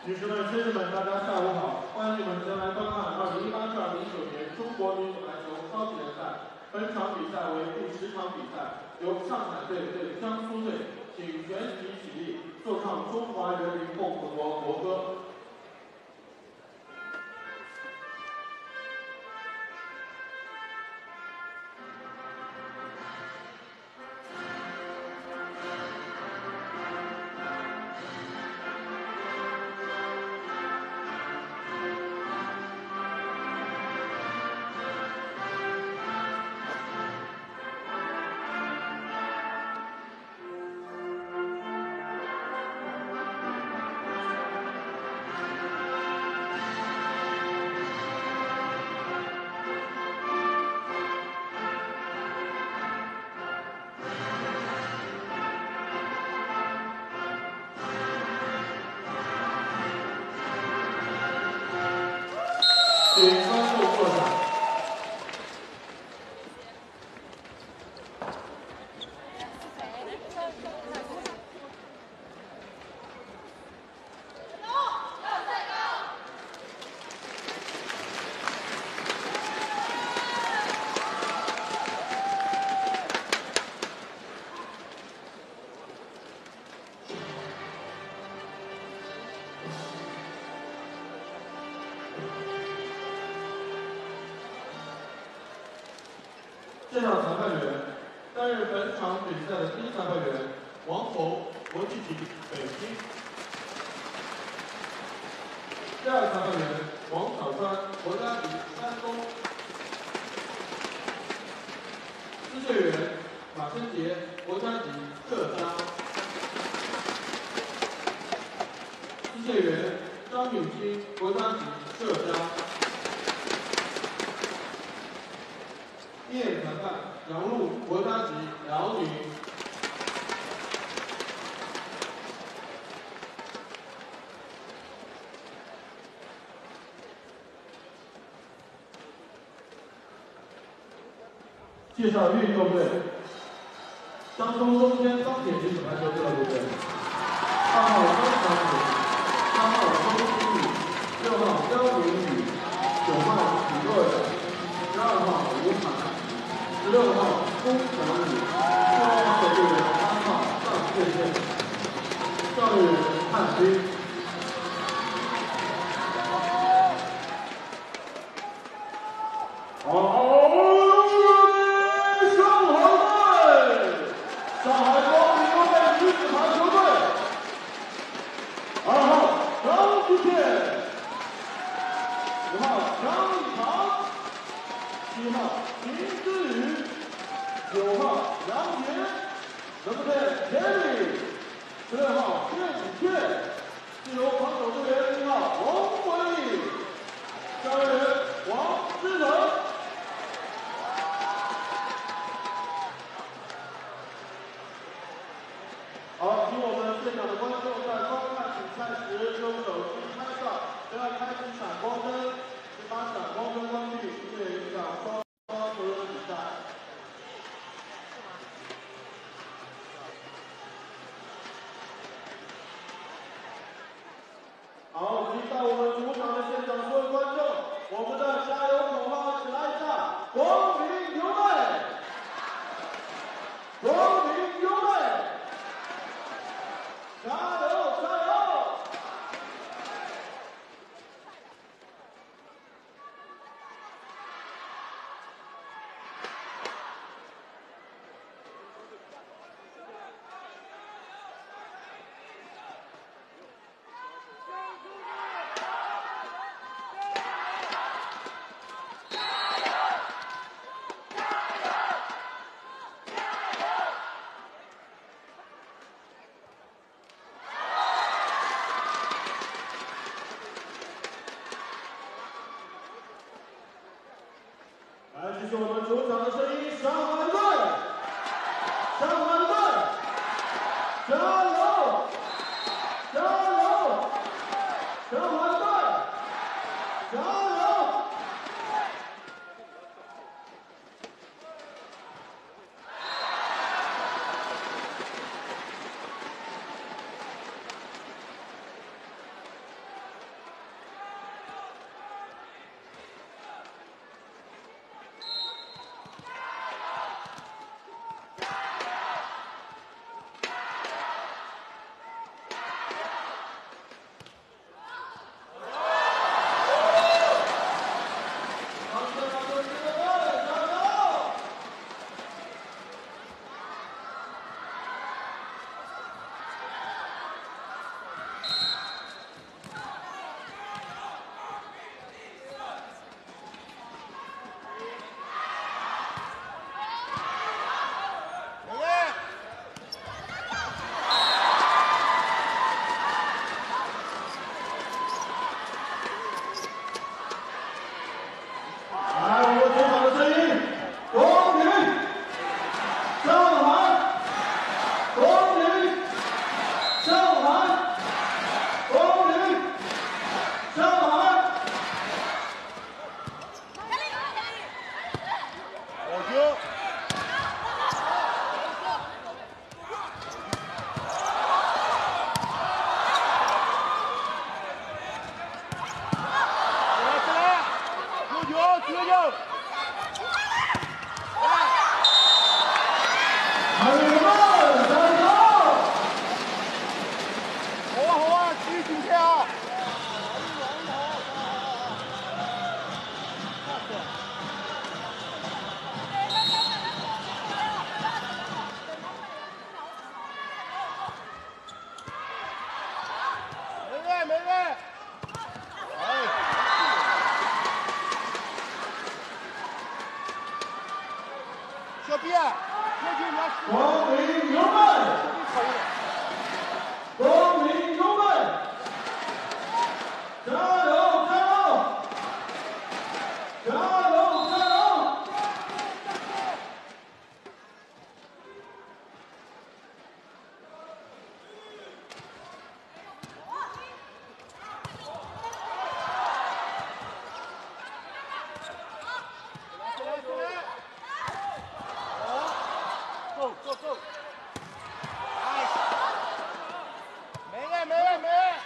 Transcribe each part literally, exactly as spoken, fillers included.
女士们、先生们，大家下午好！欢迎你们前来观看二零一八至二零一九年中国女子篮球超级联赛。本场比赛为第十场比赛，由上海队对江苏队，请全体起立，奏唱中华人民共和国国歌。 请观众坐下。介绍裁判员，担任本场比赛的第一裁判员王红，国际体北京；第二裁判员王小川，国家级山东；司队员马申杰，国家级浙江；司队员张允清，国家级浙江。 一演裁判杨璐，国家级辽宁。介绍运动队：江苏中天钢铁女子篮球俱乐部队，二号张小雨，三号周新宇，六号焦明宇，九号许若远，十二号吴涵。 十六号龚翔宇，十二号队员八号赵健健，教育人汉军。好，上海队，上海光明优队女子篮球队，二号张之健，五号张以航，七号林之宇。 九号杨杰，能不能田里？十六号岳子健，自由防守队员一号王文义，教练员王志成。好，请我们现场的观众在观看比赛时用手机拍照，不要开启闪光灯，请把闪光灯关闭，以免影响双方球员的比赛。 好，请到我们主场的现场所有观众，我们的加油口号一起来一下：光明优队，光明优队，加油加油！来，这是我们主场的声音，上海队，上海队，加油，加油，上海队，加油！ 小毕啊，那就要光明有门，光明有门，加油加油，加油加油！ Go, go, go. Nice. 没了，没了，没了。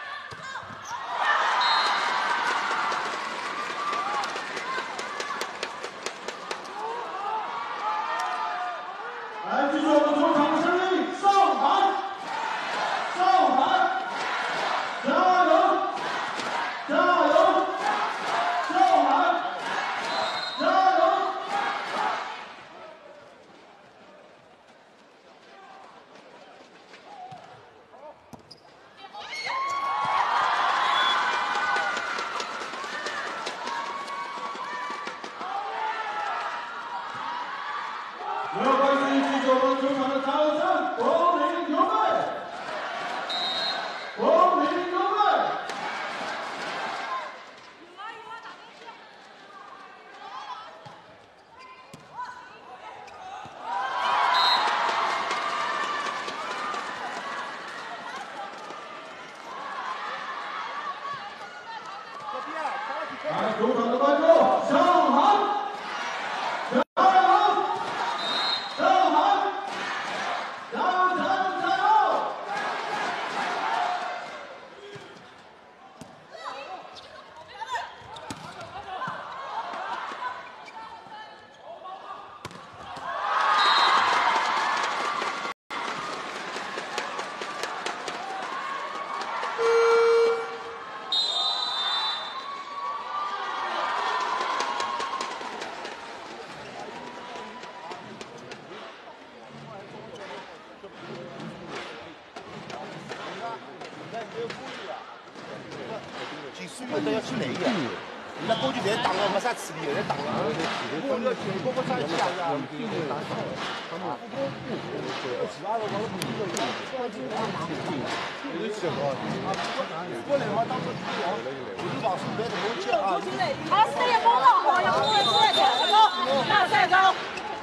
来，记住我们球场的声音，上海，上海，加油，加油，上海，加油！ 没有关系，记住我们球场的掌声，光明有门，光明有门。来，球场的观众，上海！ 进水门都要去累的，那过去在打了没啥处理，在打了。我要去，我不上去啊！其他的我不知道。过来的话，当时去聊，我就往水边头去啊。好，四点钟了，好，要过来过来，再高，大再高。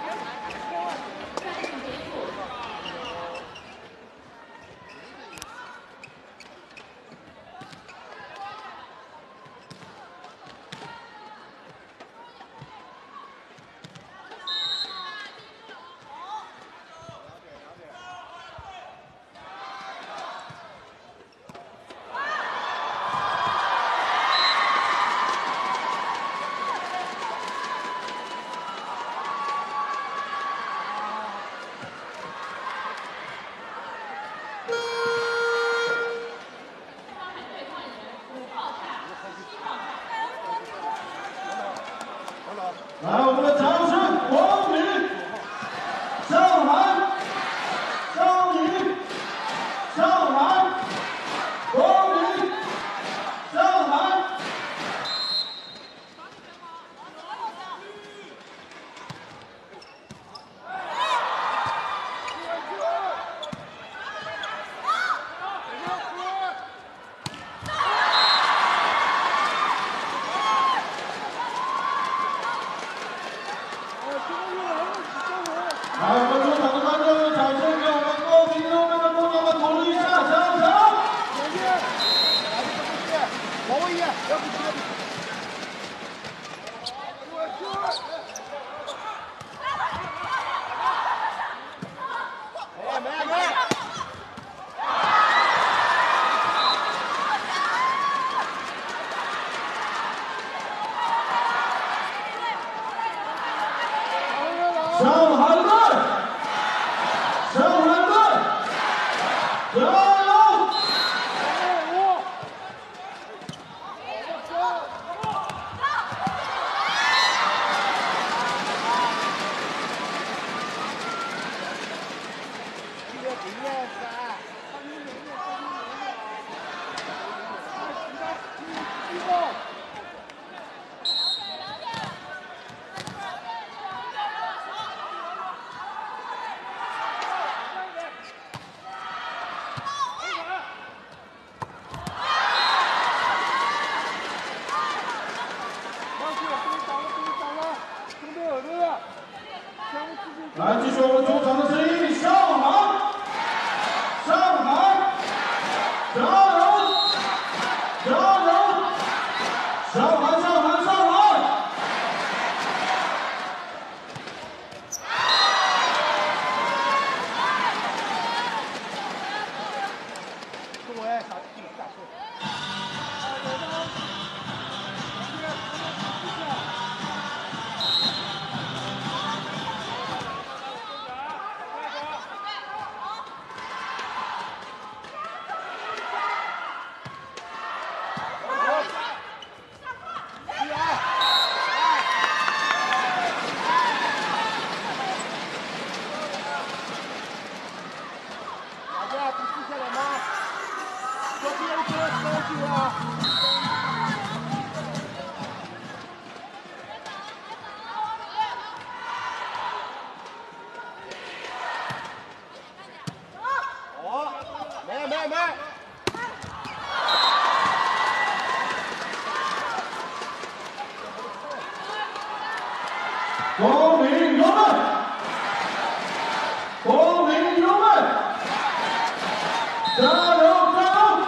来，我们的掌声，光明，上海，上宁，上海，光明，上海。来，我们球场的观众用掌声给我们光明优美的姑娘们鼓励一下，加油！前进，来，这个是王卫一，要不要不？哎，没没。 上海队，上海队，加油！ 来，继续我们主场的声音，上海，上海，加油，加油，上海，上海，上海！ 中文啥地咋说？ 光明友们，光明友们，加油加油！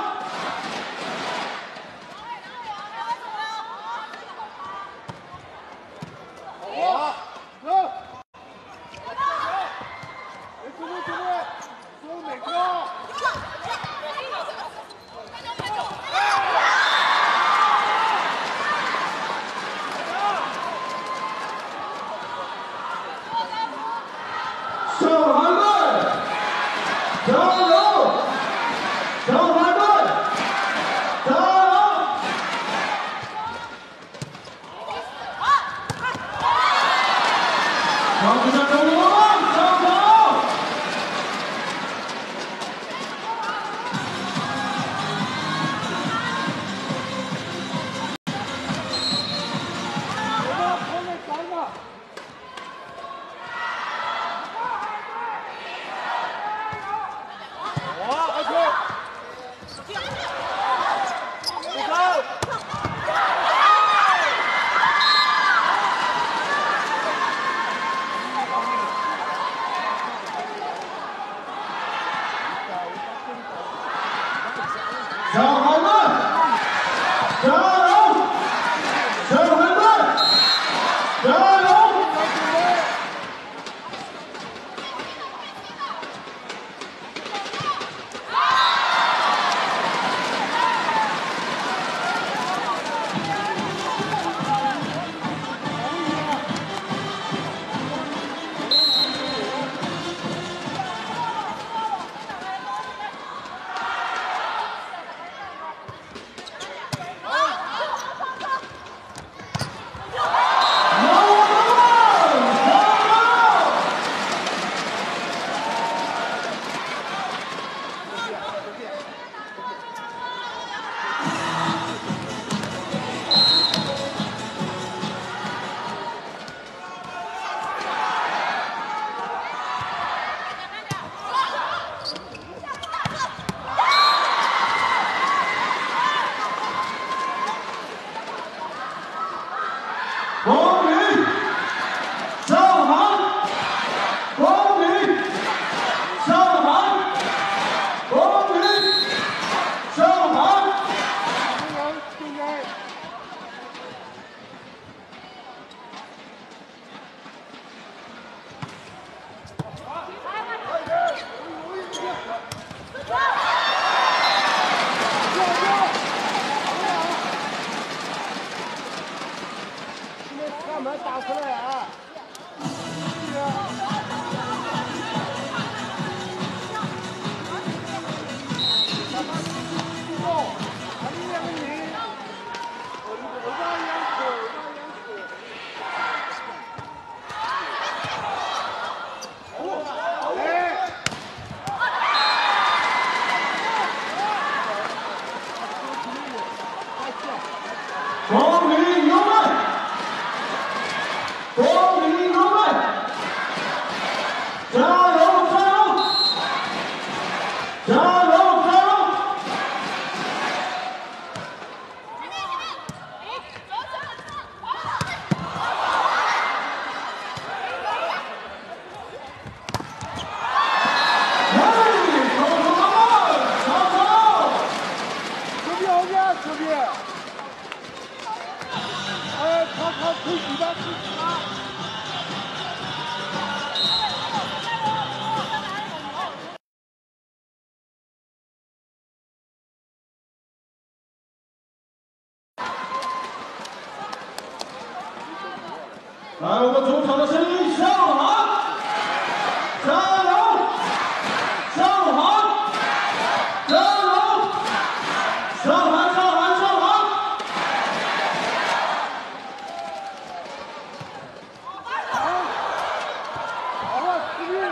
好，走，别出力出力，收美高。 上海队，加油！上海队，加油！上比赛中国梦上场。 来，我们主场的声音向航，加油！向航，加油！向航，向航，向航！ 好了，继续。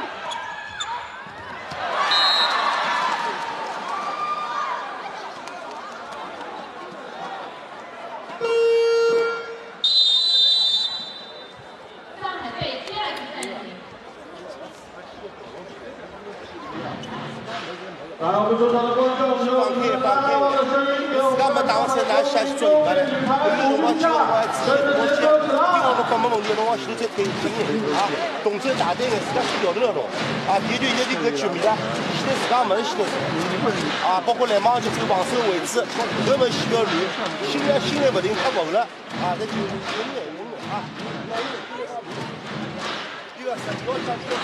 来，我们主场的观众朋友们，大家的声音给我们咱们当时呢下去做一个嘞，有辰光去辰光自己我去，因为我们帮忙问题辰光前头再推推人啊，动作大胆眼，自家去调头了弄啊，第一就一定搿局面啦，现在自家门前头啊，包括篮网去走防守位置，搿门线要乱，心里心里勿定太稳了啊，那就有眼有眼啊，那有这个是要讲这个。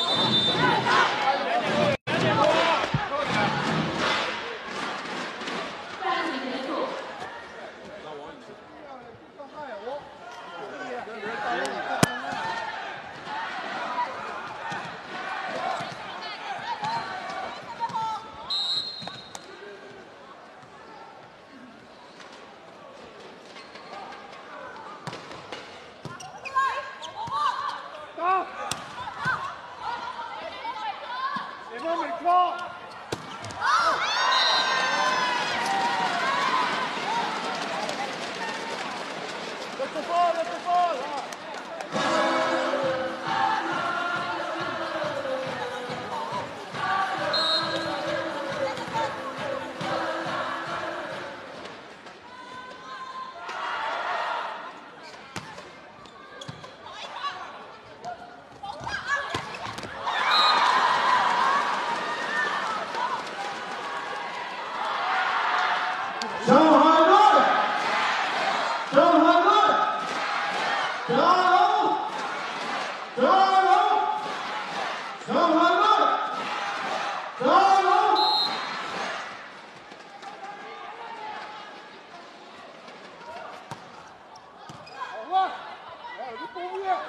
上海队，上海队，加油！加油！上海队，加油！ 好了，来，你攻略。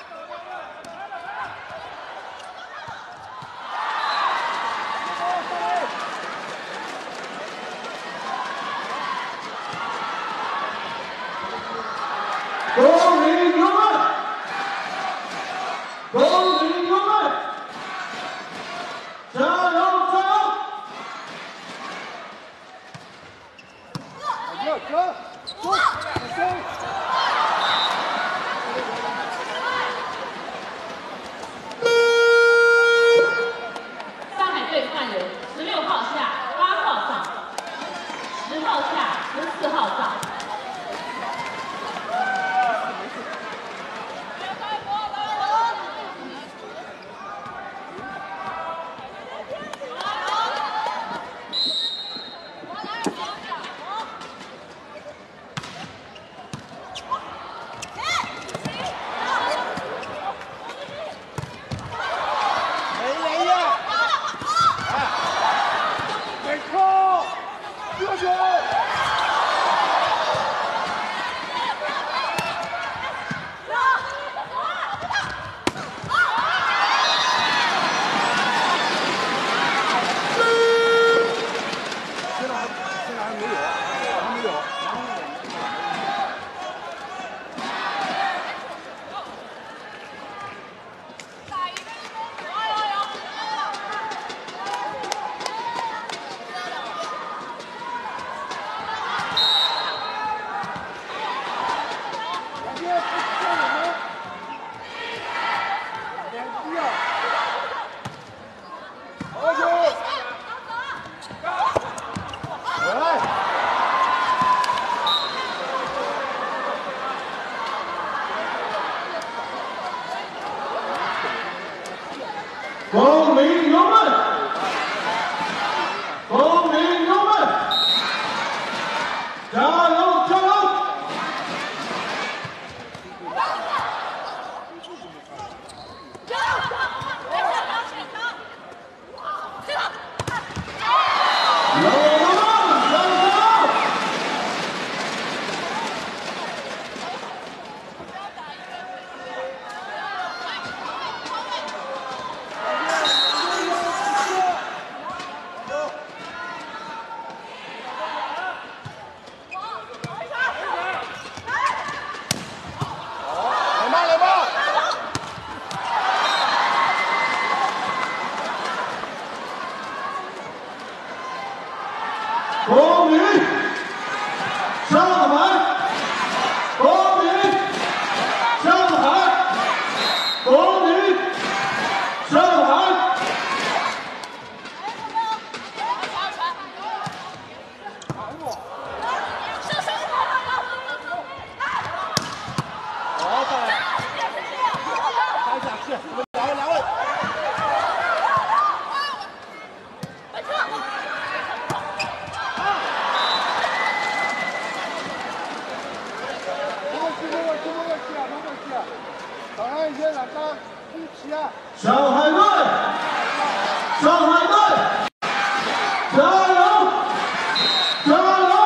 公民牛们，公民牛们，加油加油！ 走走走走！ 上海队换人，十六号下，八号上，十号下，十四号上。 公民牛们，公民牛们，加油加油！ 上海队，上海队，加油，加油！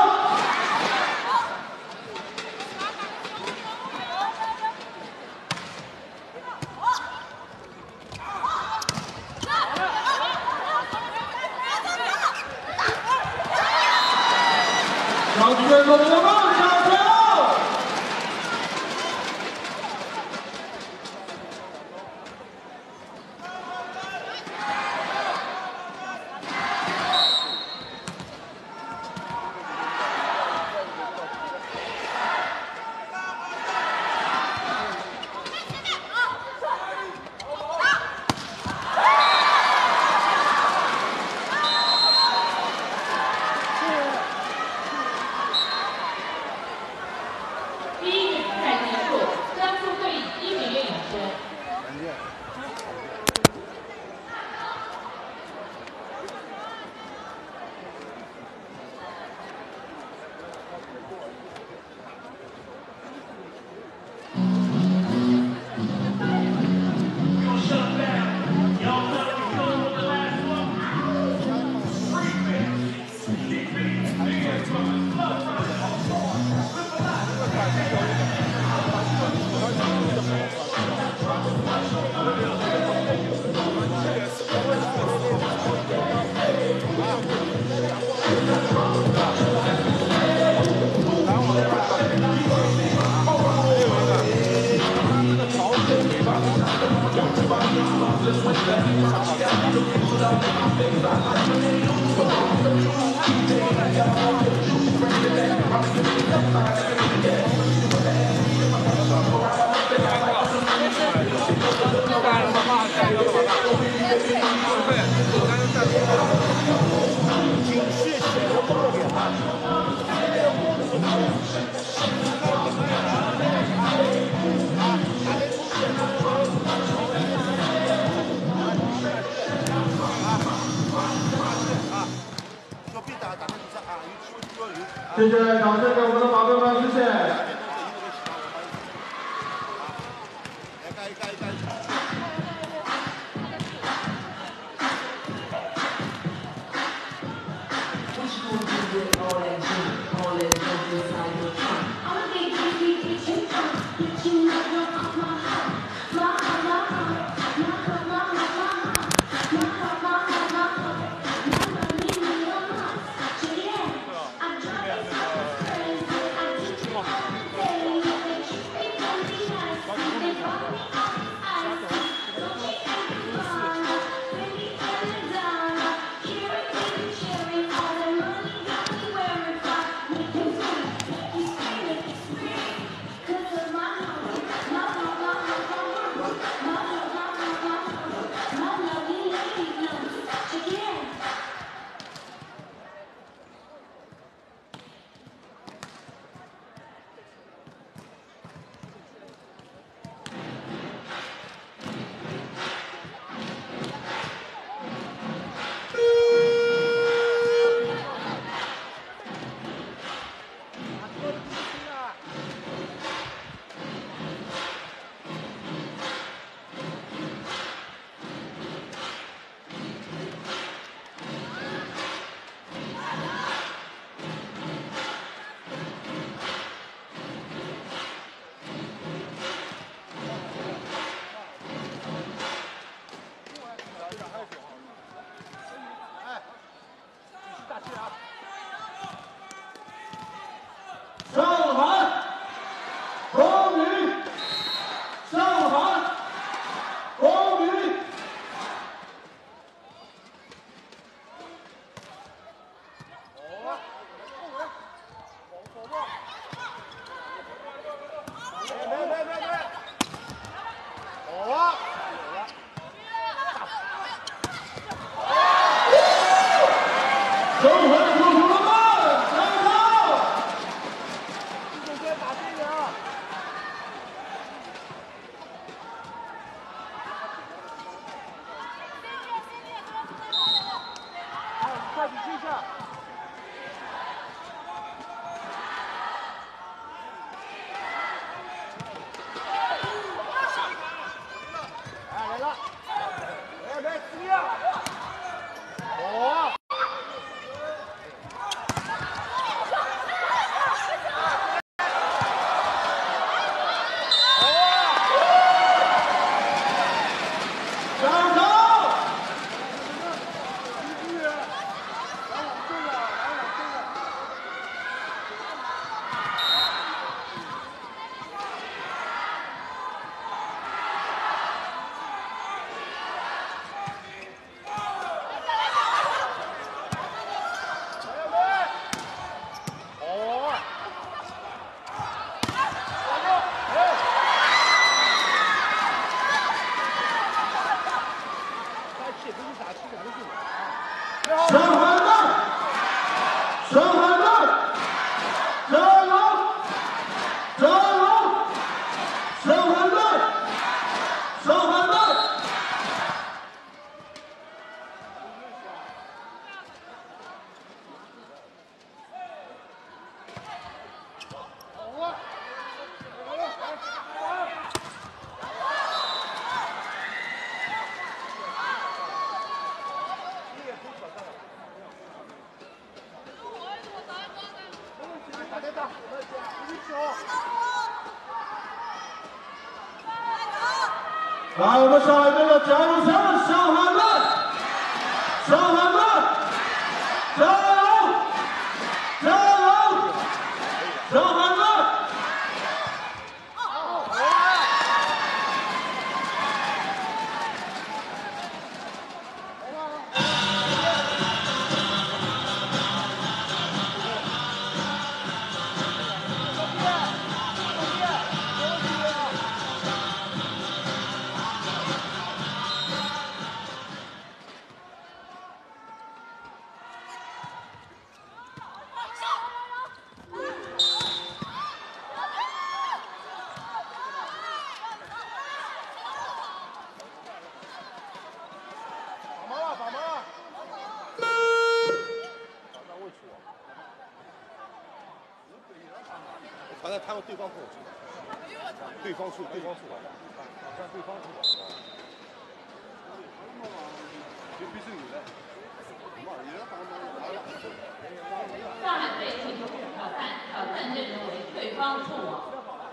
让全国人民梦想加油！ 第一局比赛结束，江苏队一比零领先。 谢谢，掌声给我们的宝贝们，谢谢。 Cause of my heart, my 来，我们上海队的加油声，上海队，上海队，加油，加油，上海队！ 好像看过对方控制，对方出，对方出，看对方出。 上海队请求挑战，挑战阵容为对方触网。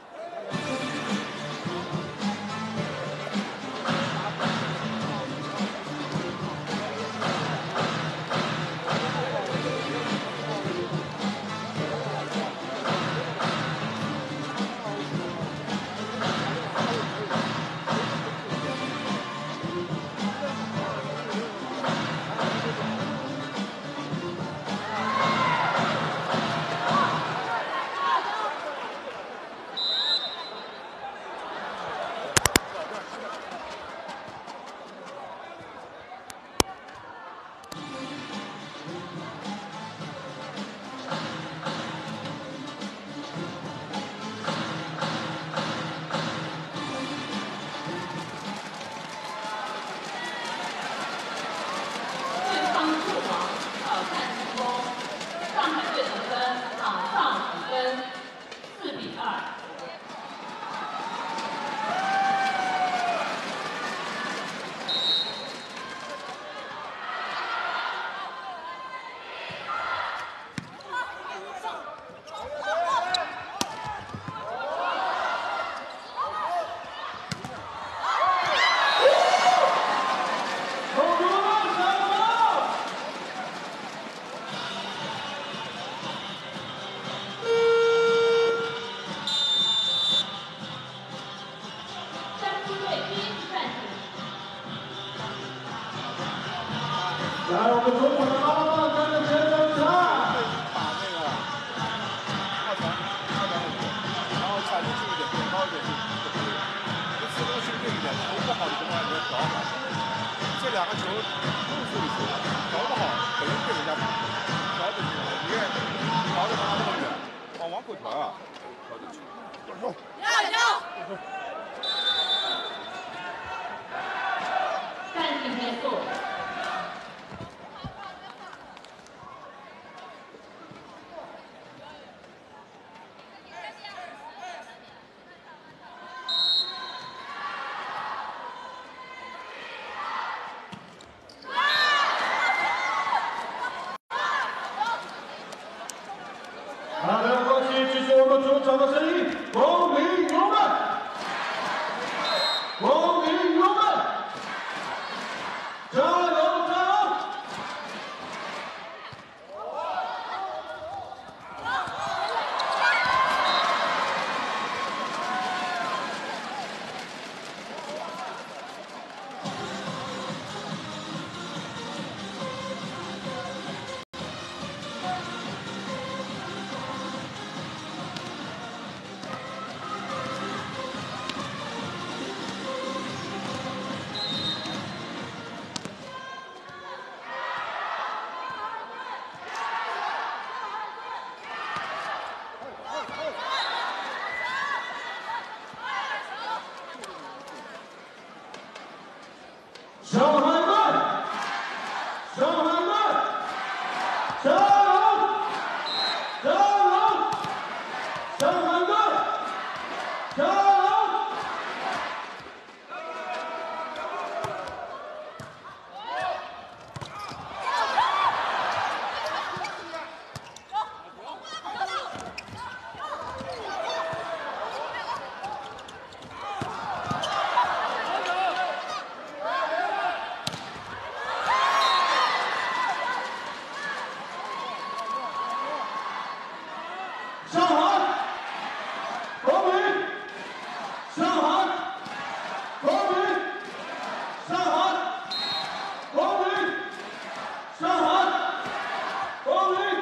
来，我们中国的阿曼站的前锋战。 把那个二传二传过去，然后踩出去一点，变高一点就可以。就次攻心对一点，球不好的情况下你要调好。这两个球都是处理球，调不好可能被人家调进去了。你看调的他那么远，往往口调啊，调进去。 要要。暂停结束。 上海队，上海队，加油！加油！上海队，加油！ 上海，国民，上海，国民，上海，国民，上海，国民。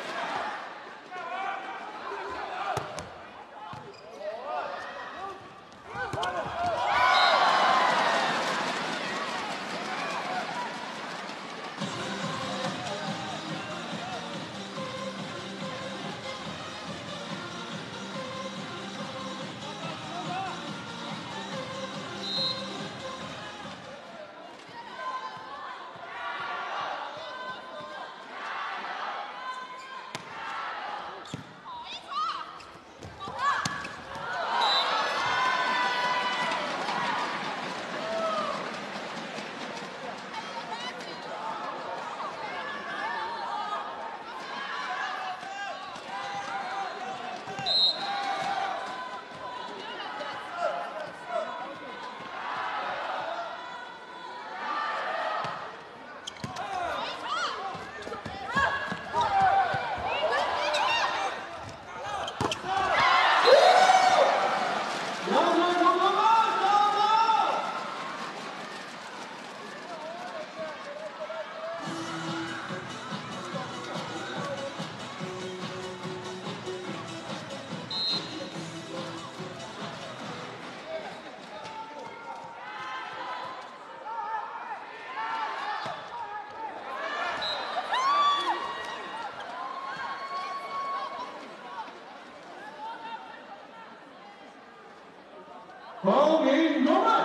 光明勇迈，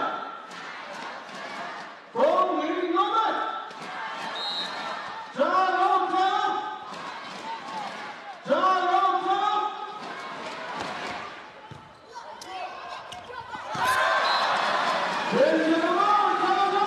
光明勇迈，加油加油，加油加油！谢谢你们，加油！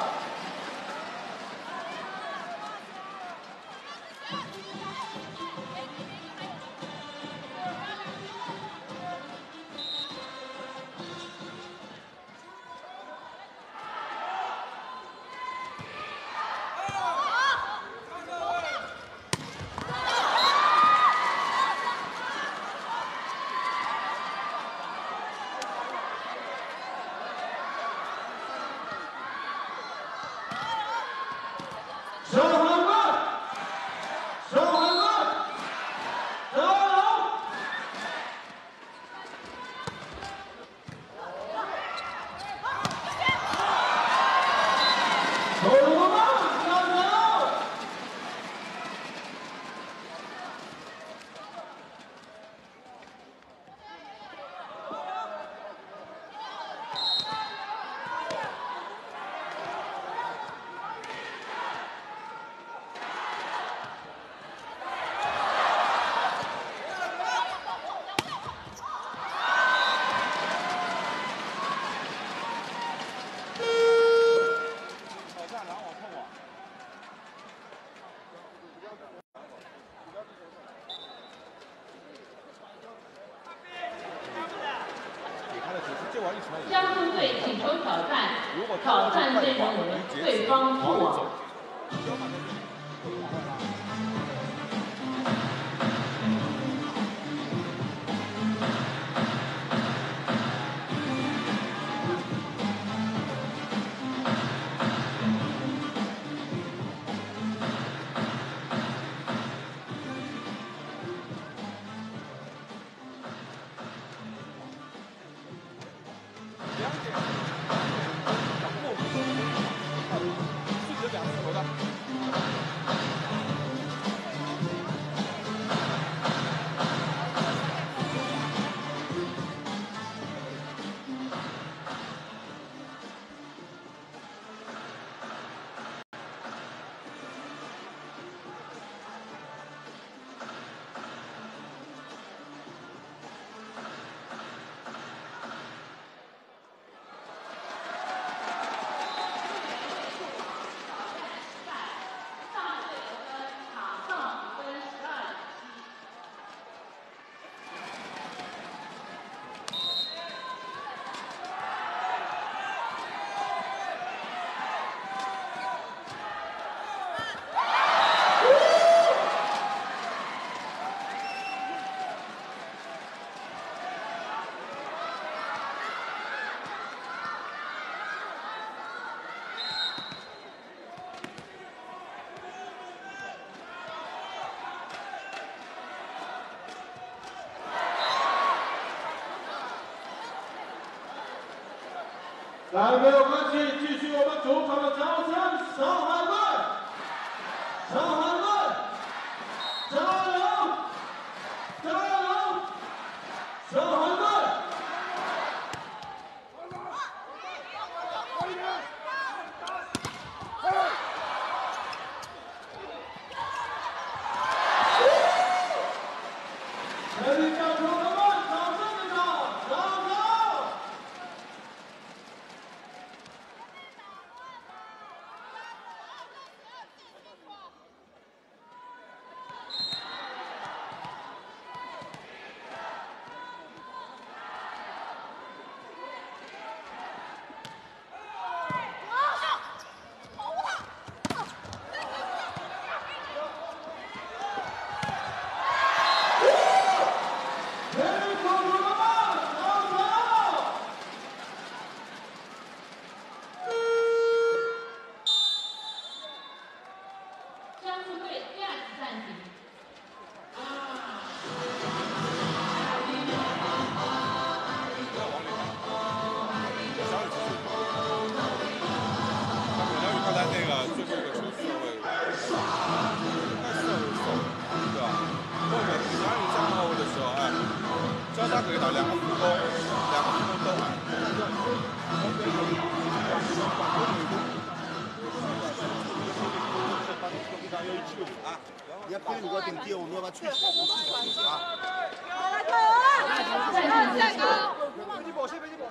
上海队，上海队，加油！球友们，加油！ 江苏队请求挑战，挑战阵容为对方触网。 但没有关系，继续我们主场的掌声，上海队，上海队，加油，加油，上海队！ 全力战术的们，掌声给他，掌声！ 你要配如果顶低，我们要把吹起啊！ 来加油！再高！ 飞机保飞飞机保。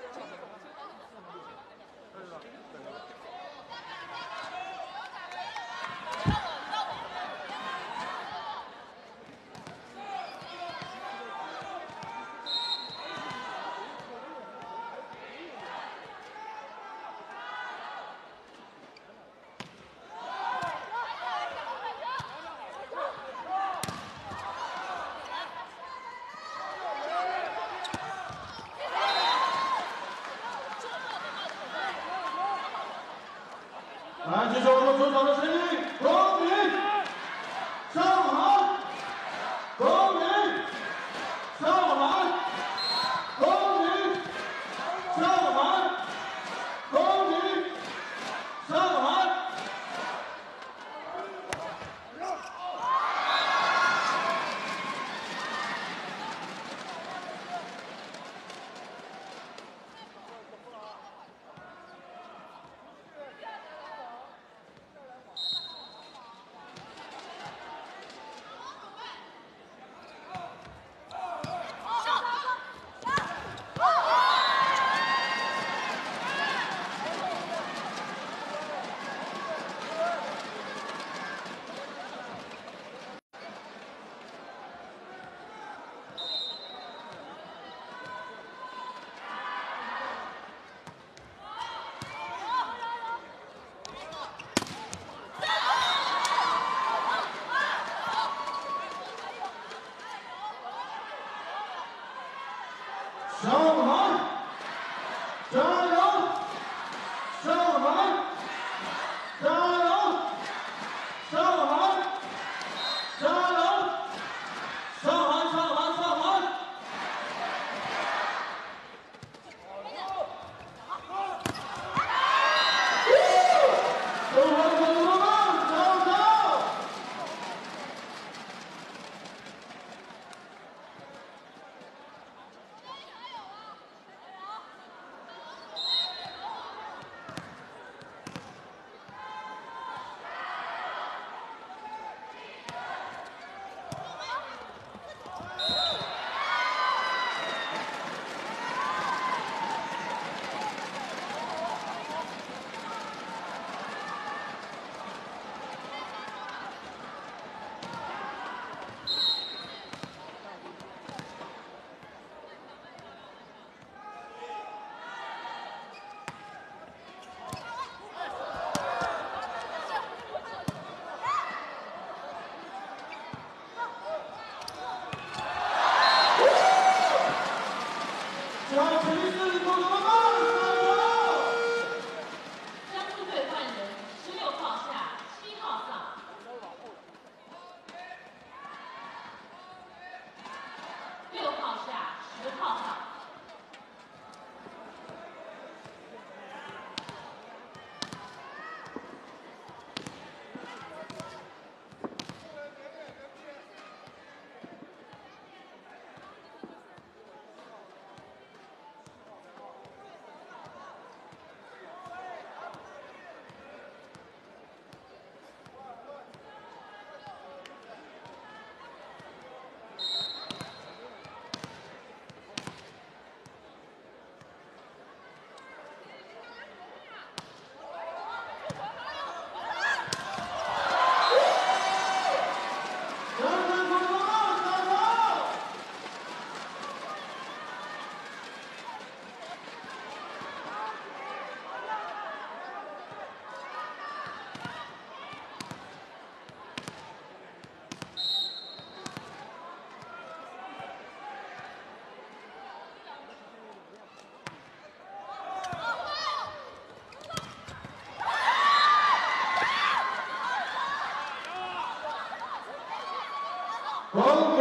来，这是我们主场的声音，公民，上海，公民，上海，公民，上海，公民，上海。 加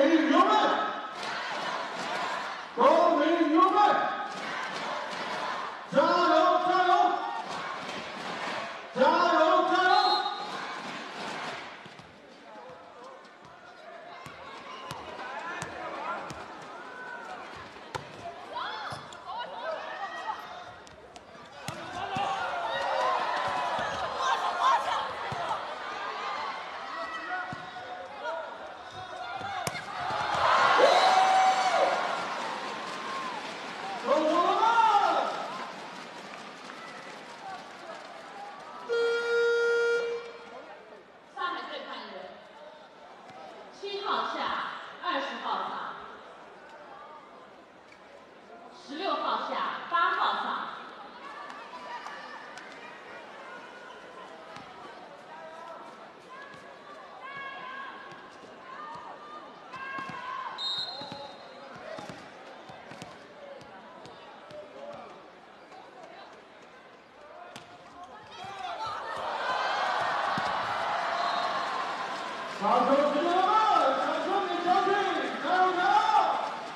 民友们，公民友们，加油加油，加油加油！加油，兄弟们！感谢你相信，加油加油！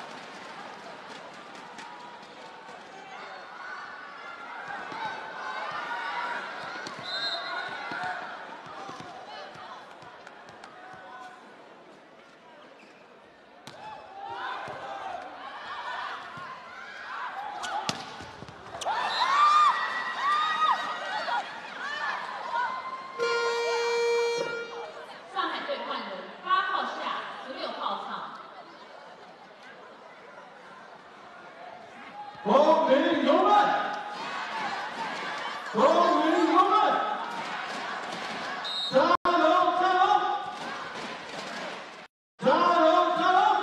公民友们，公民友们，加油加油，加油加油！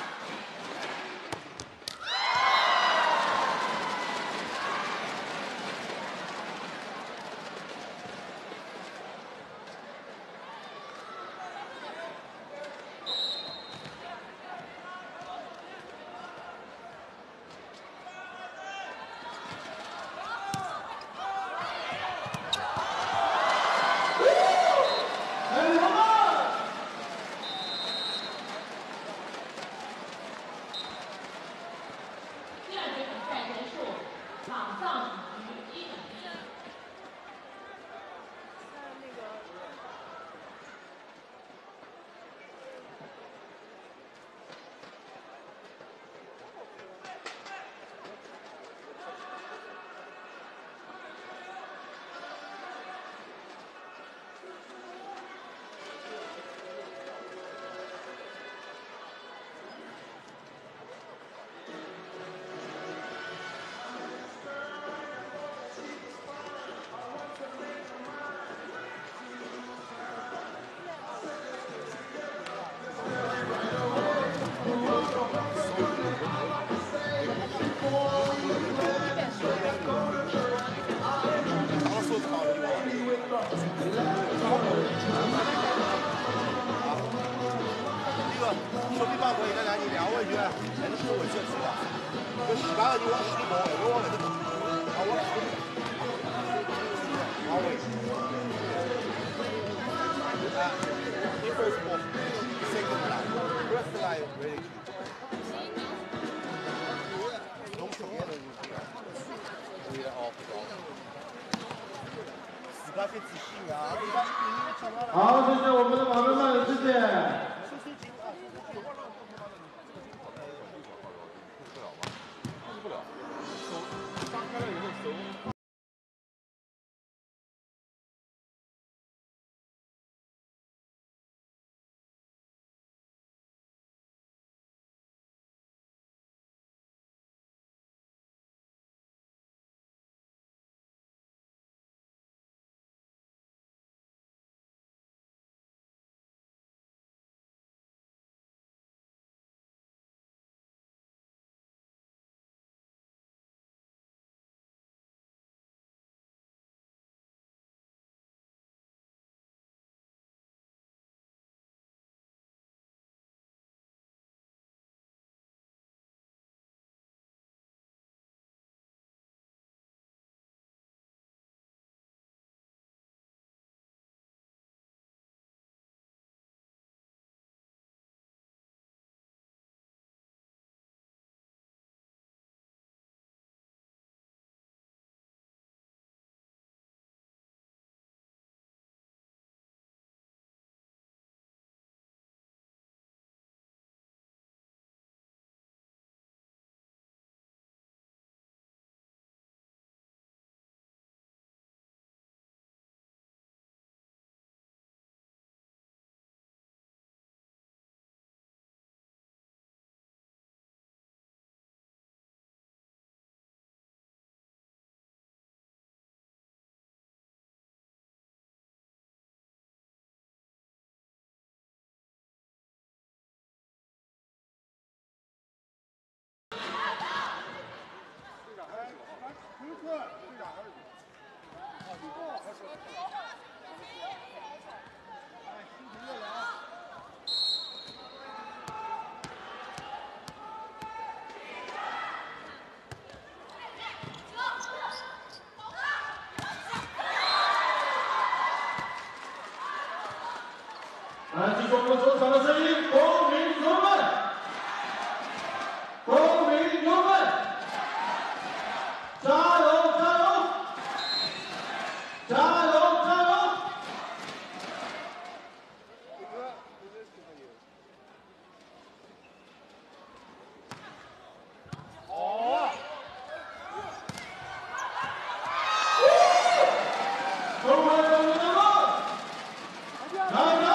手臂放回，再来你量回去，还是收回去是吧？就洗干了你往死里摸，别往那个，啊往死里，往回。啊 ，he first ball, second line, first line ready. Don't forget it. We are off. 自家去仔细啊，自家去。 好，谢谢我们的宝贝们，谢谢。 来，继续我们主场的声音，公民球们，公民球们，加油加油，加油加油！ 哦， 各位同学们，加油！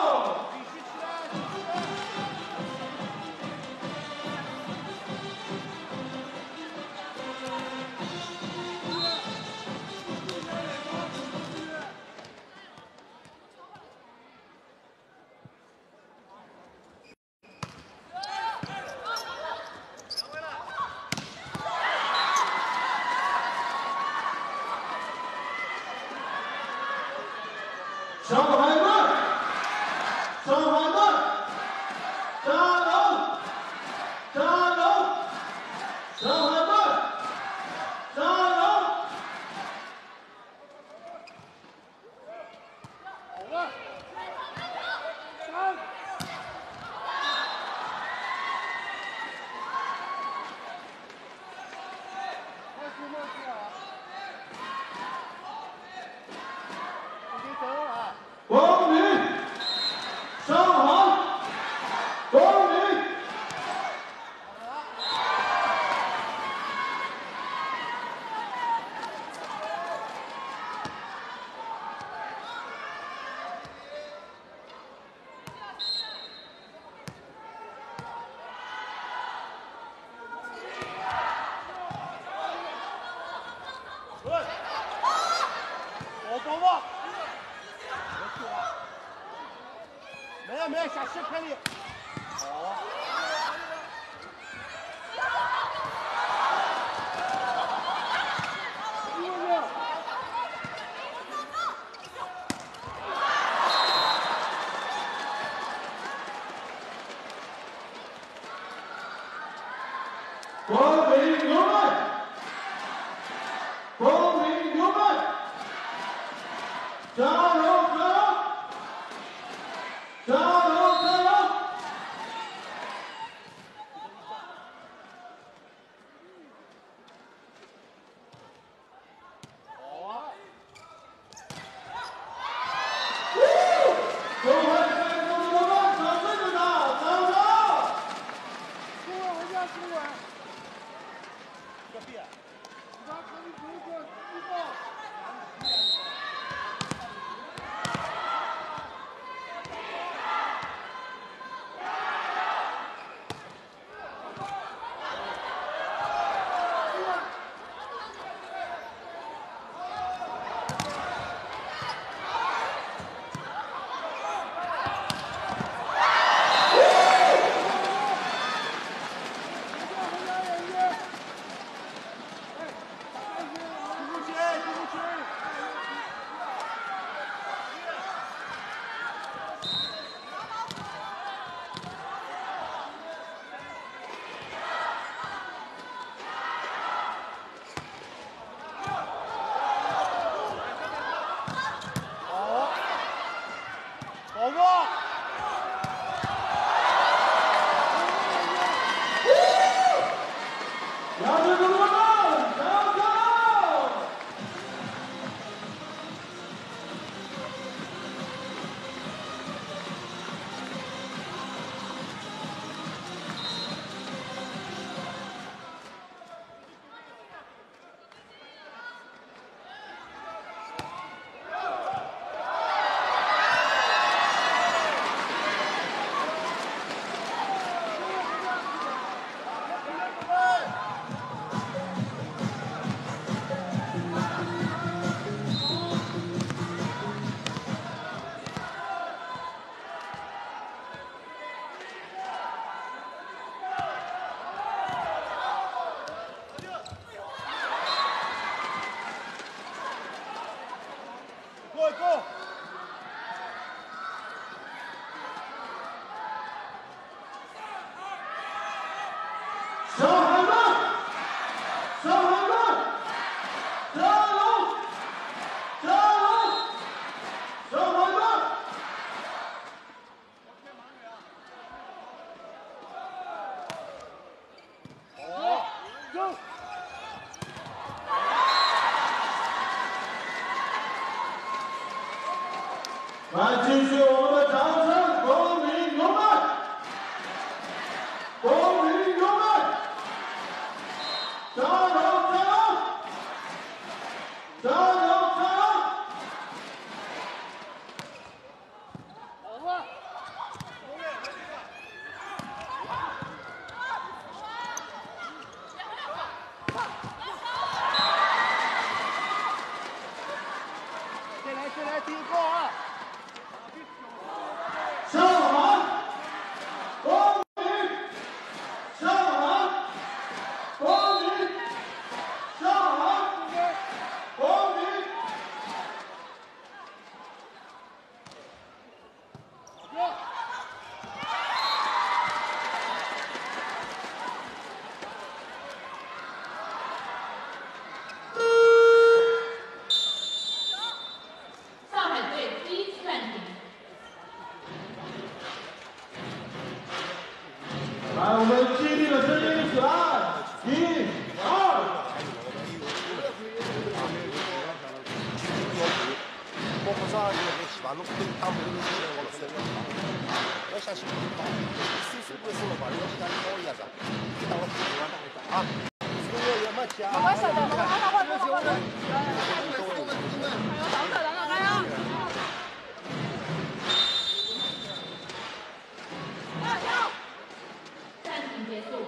上海队，上海队，加油，加油！上海队，加油！好了，三。 光明，上海，光明。 我帮忙。 没有没有，下去看你。好。 光明球们，光明球们，加油加油！ 加油加油！好啊！各位同学们，掌声鼓掌，掌声！ 中文回家中文。 隔壁。 你看，可以给我预报。 小孩们，小孩们，加油！加油！小孩们。 来，继续我们的掌声，公民勇敢，公民勇敢，加油加油，加油加油！ 进来进来，第一个啊！ 上海，公民，上海，公民，上海，公民。 上海队第一次暂停。 来，我们激励的声音起来！一、二。 包括上海那个西巴路，他们都是我们这边我相信，叔叔不是我把人家家高一样的，当我喜欢啊，所以也没讲。 我晓得，我马上换，马上换。等等等等，来啊！ 暂停结束。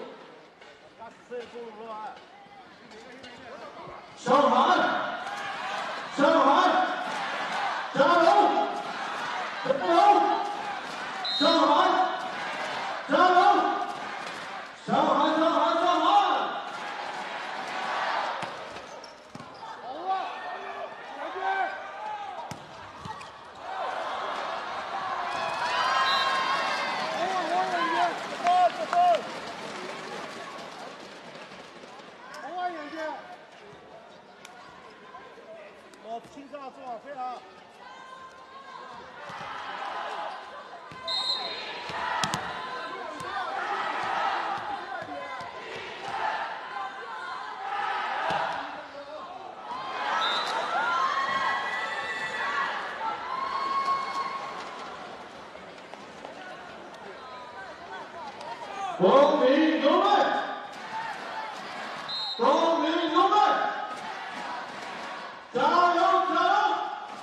上海，上海，加油！加油！上海，加油！上海，上海，上海！ 好啊，小军。我我眼睛，我这分。 红外眼镜，我亲自做非常。 公民勇敢！ 公民勇敢，加油加油！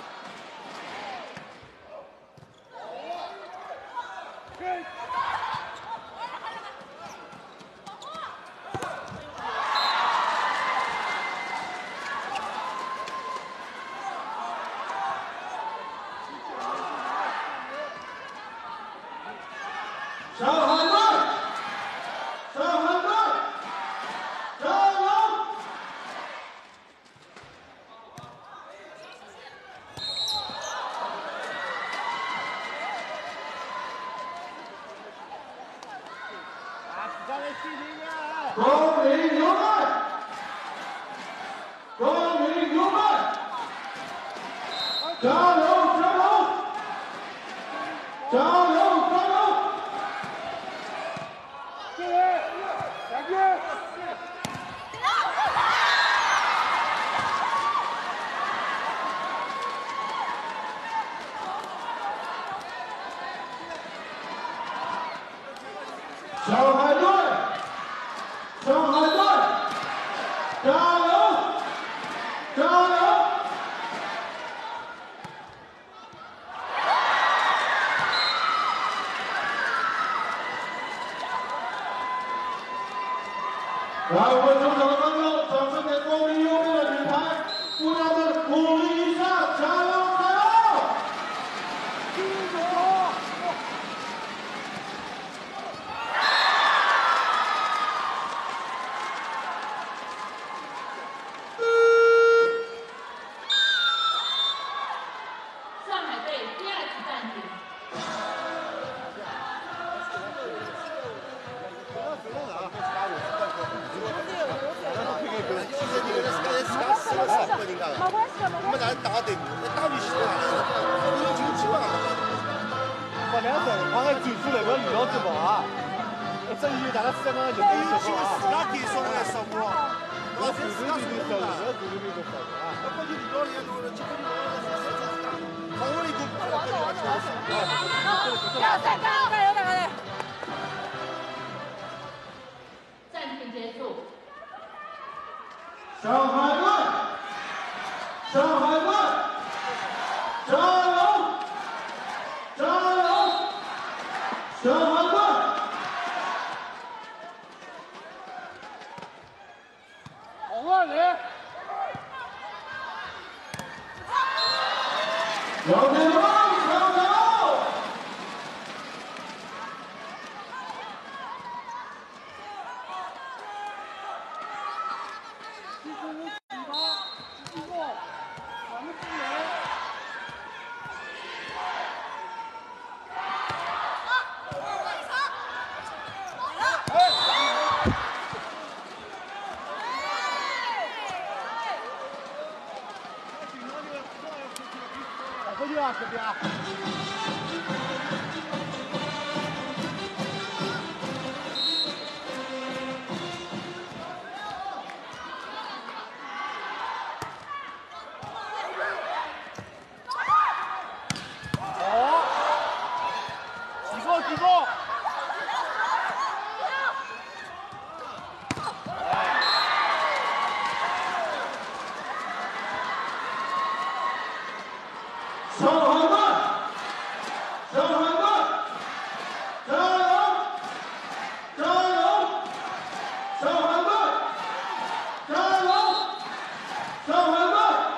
上海队，上海队，加油！ 公民勇敢，公民勇敢，加油加油，加油加油！ 这位，感觉。 上海队，上海队，加油，加油！来，我们中场的观众，掌声给公民优美的女排姑娘们鼓励一下，加油加油！ 金主。 打队伍，那打就习惯了，有就习惯了。 放两阵，放在最初那个绿老直播啊，整一大家时间长就可以说啊。 自家可以说来说不， 我自己就说了，我自己就说了啊。 那过去多年多了，结婚多了，放我一个不能跟你玩球。 不要再干了，加油，加油！ 暂停结束。 上海队，上海队，加油，加油，上海队！ 好啊你！ 姚天龙，加油！ 回去啊，这边啊。好，几个几个。 上海队，上海队，加油，加油！上海队，加油！上海队。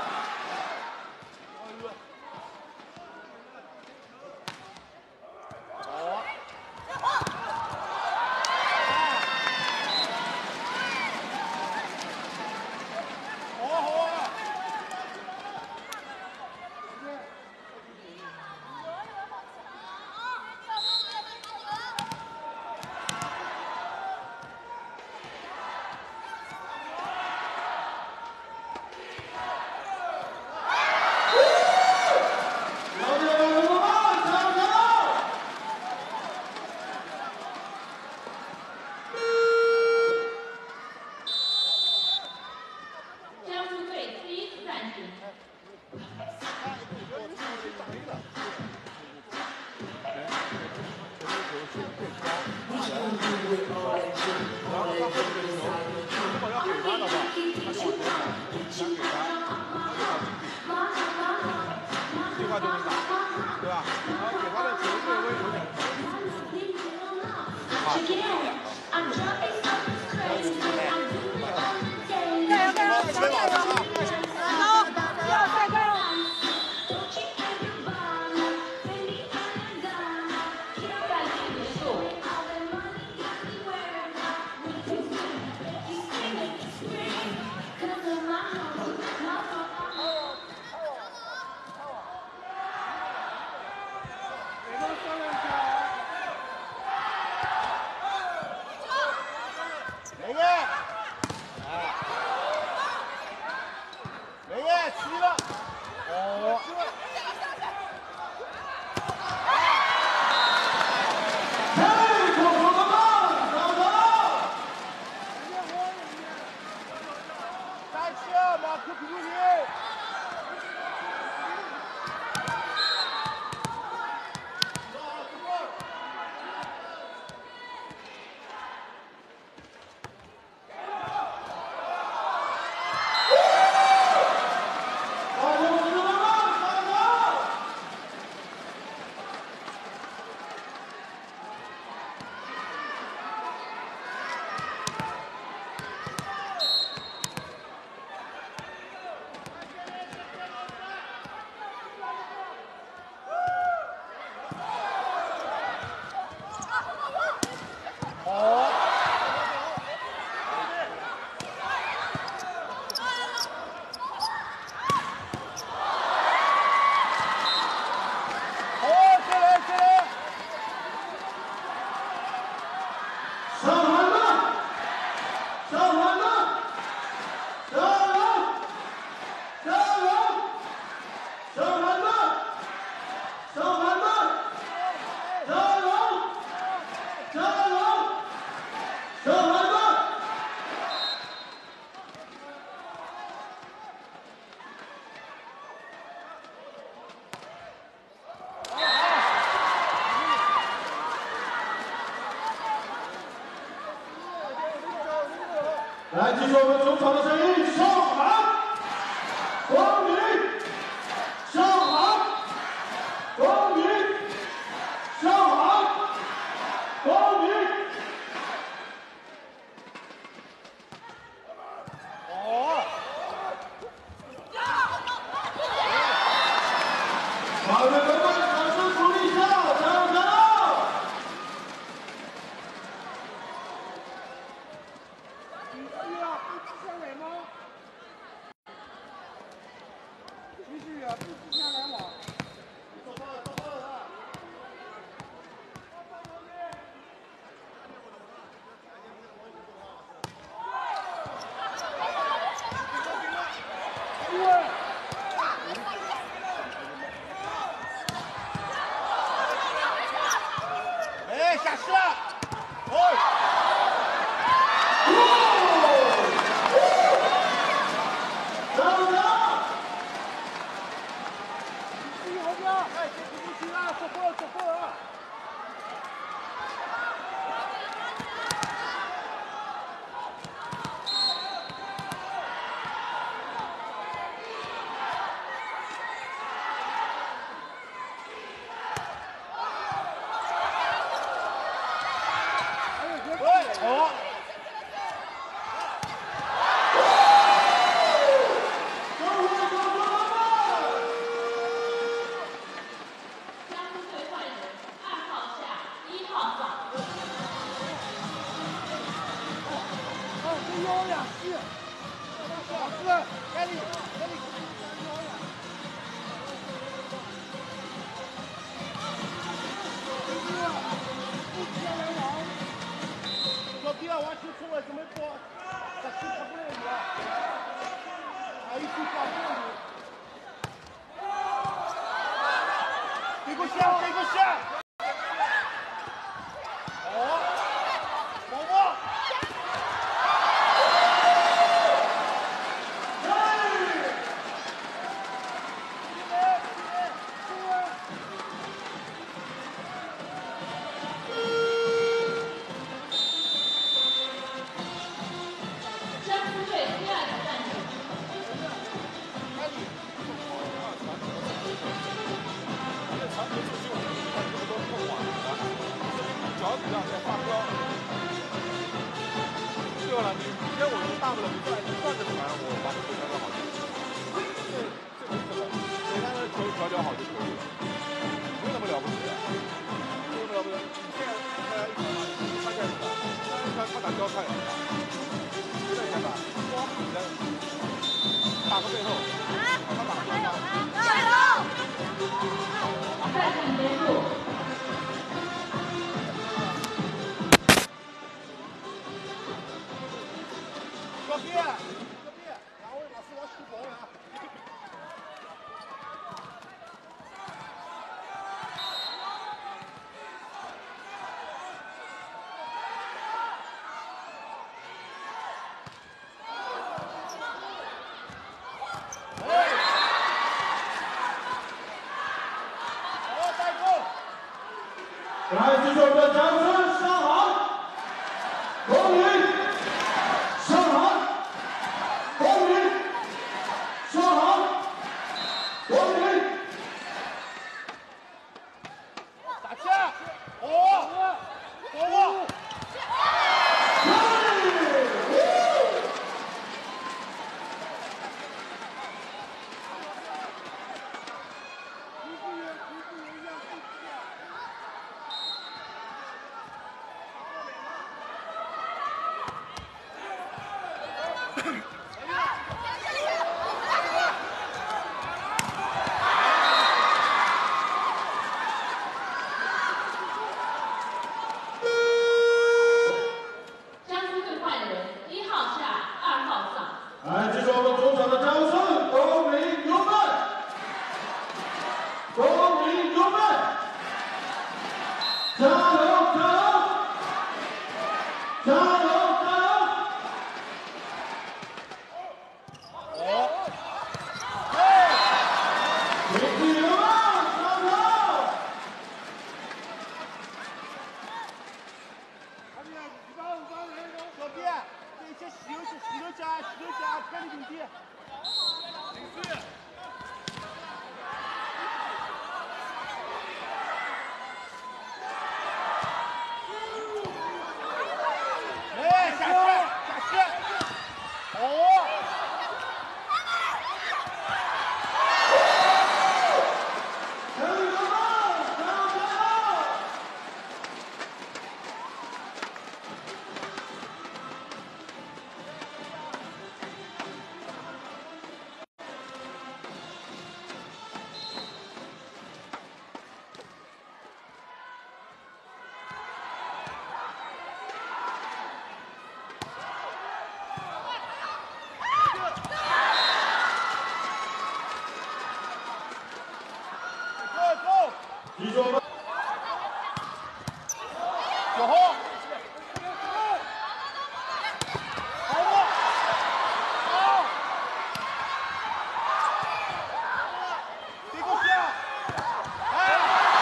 江苏队第一次暂停。 对吧？对吧？然后给他的球队会有点。 加油加油加油加油！好，不要再干了。 暂停结束。 来，继续我们主场的声音，上海，光明，上海，光明，上海，光明。 哦。 好的，各位掌声鼓励一下，加油加油！ 继续啊，不停下来吗？继续啊，不停下来吗？ 哎，下去了！哦。 加油加油！ 继续后边，哎，这不行啊，走过了，走过了。 哦。 江苏队换人，二号下，一号上。 哦，这腰两系，老师，该你，该你，腰呀。继续啊，不停下来往。 小弟啊，往前冲了，怎么不？这是他不能的。还有一句话不能的。给个下，给个下。哦，宝宝。 江苏队第二个战术。 长途出去，我们看这么多不缓的，脚底上在发飙。对了，你以前我就大不了你转一转着传，我把你球调好就行。这这没什么，简单的球调调好就可以了，没那么了不起的，没那么了不起。你现在大家一传嘛，你看见什么？一传他打交叉也是打，现在看吧，光你的打个背后，他打个交叉。 加油！ 赛程结束。 小弟，小弟，两位老师要出国了。 来，继续我们的掌声，上海，光明，上海，光明，上海，光明。 打架！哦，哦。 集中吧。 小红，好了，好，别过去啊！哎。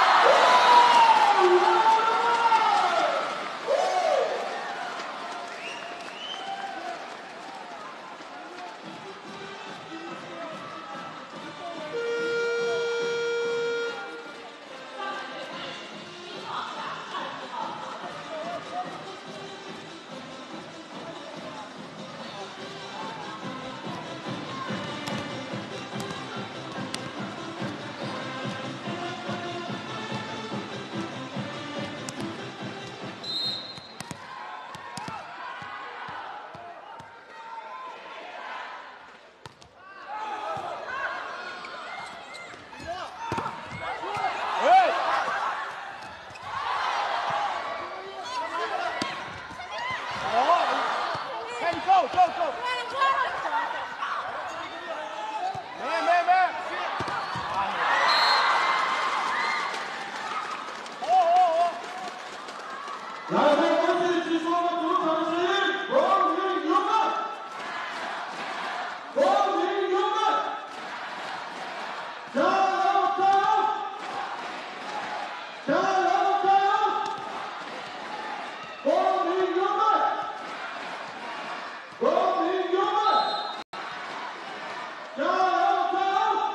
来自国际体操的主场之一，光明勇敢，光明勇敢，加油加油，加油加油，光明勇敢，光明勇敢，加油加油。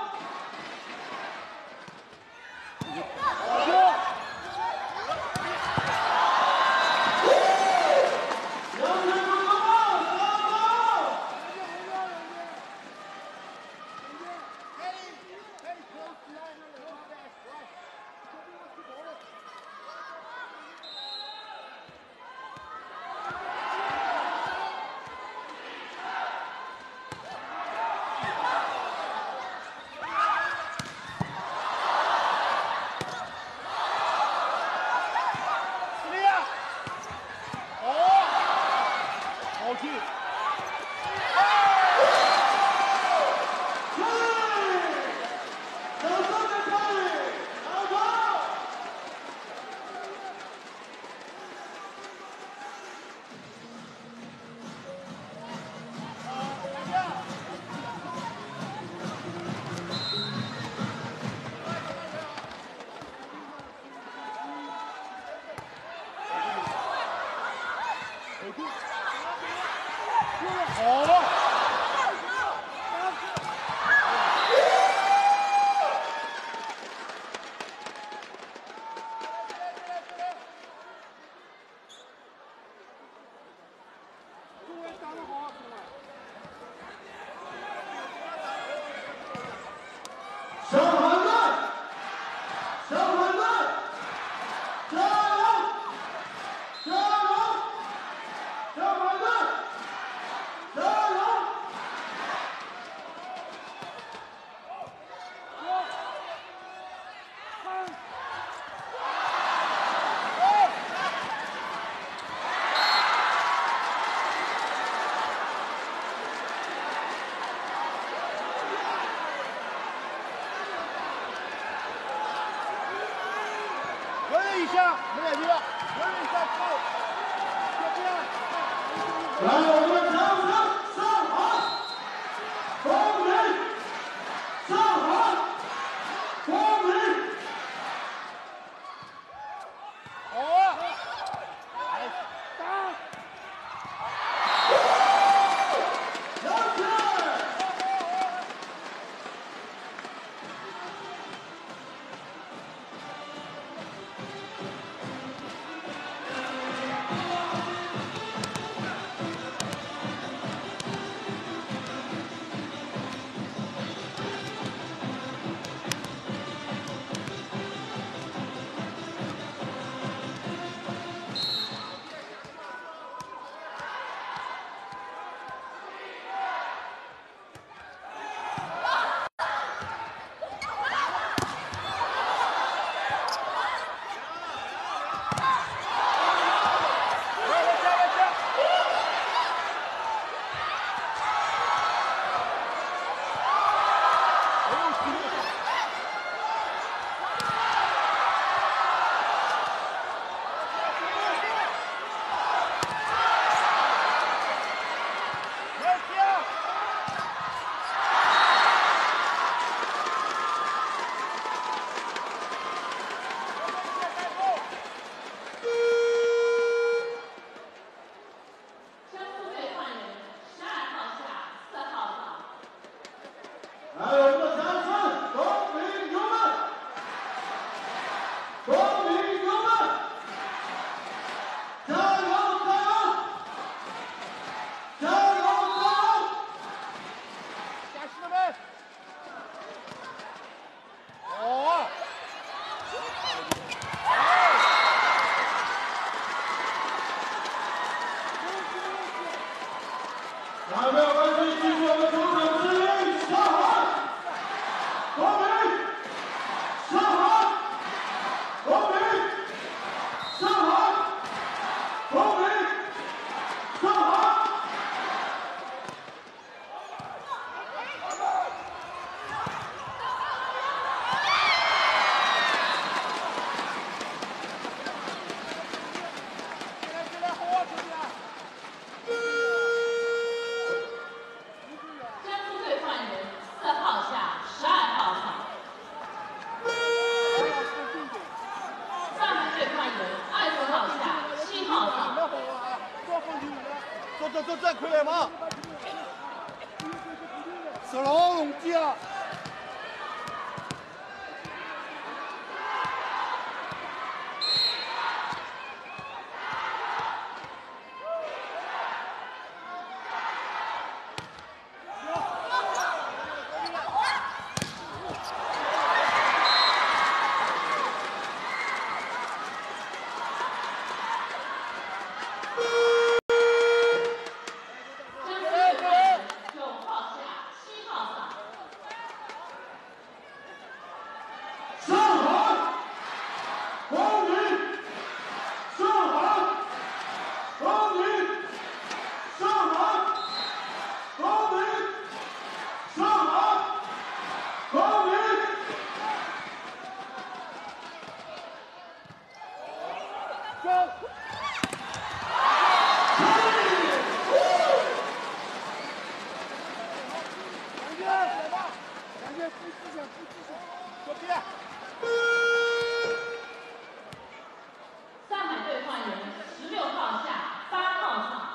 小孩子，小孩子，加油！加油！小孩子，加油！ 一下，没问题了，稳一下，够，就这样。 来，我们掌声上海，光明，上海，光明。 好啊，来，打。 向前。 加站傀儡吗？ 手龙龙记啊！ 上海队换人，十六号下，八号上。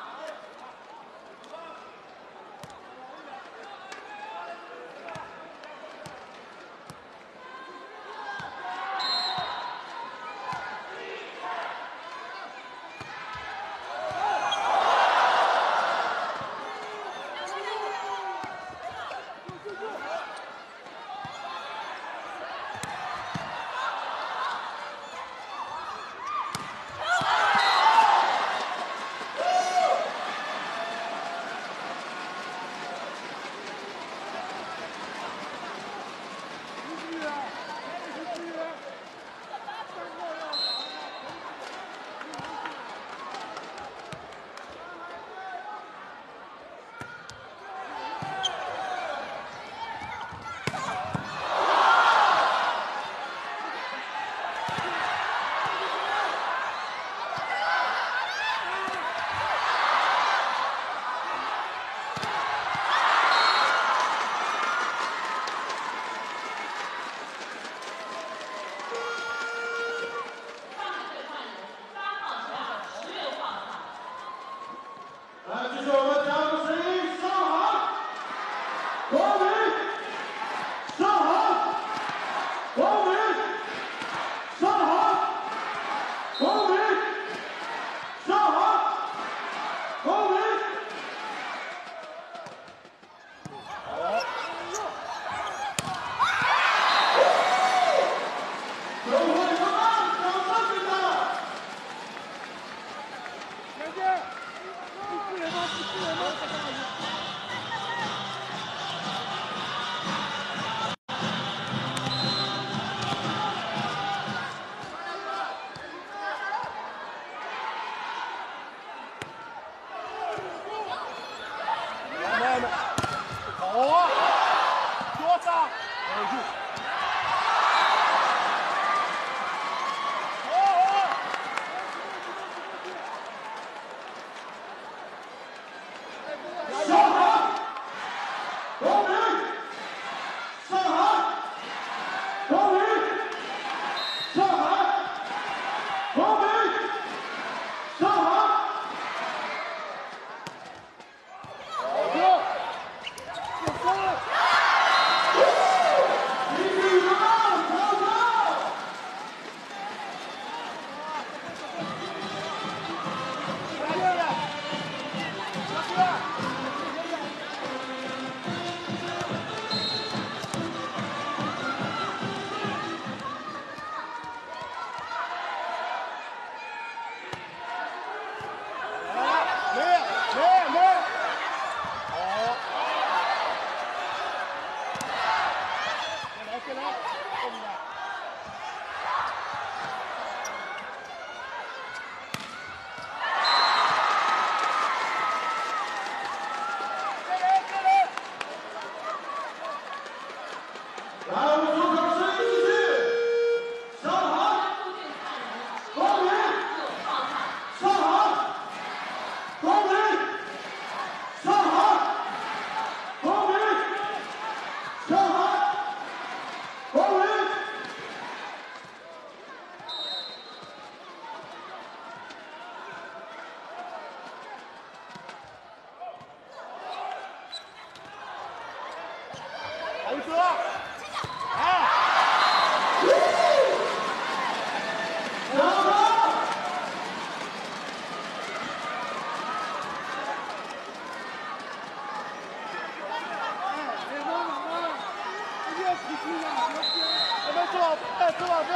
老师，朱老师。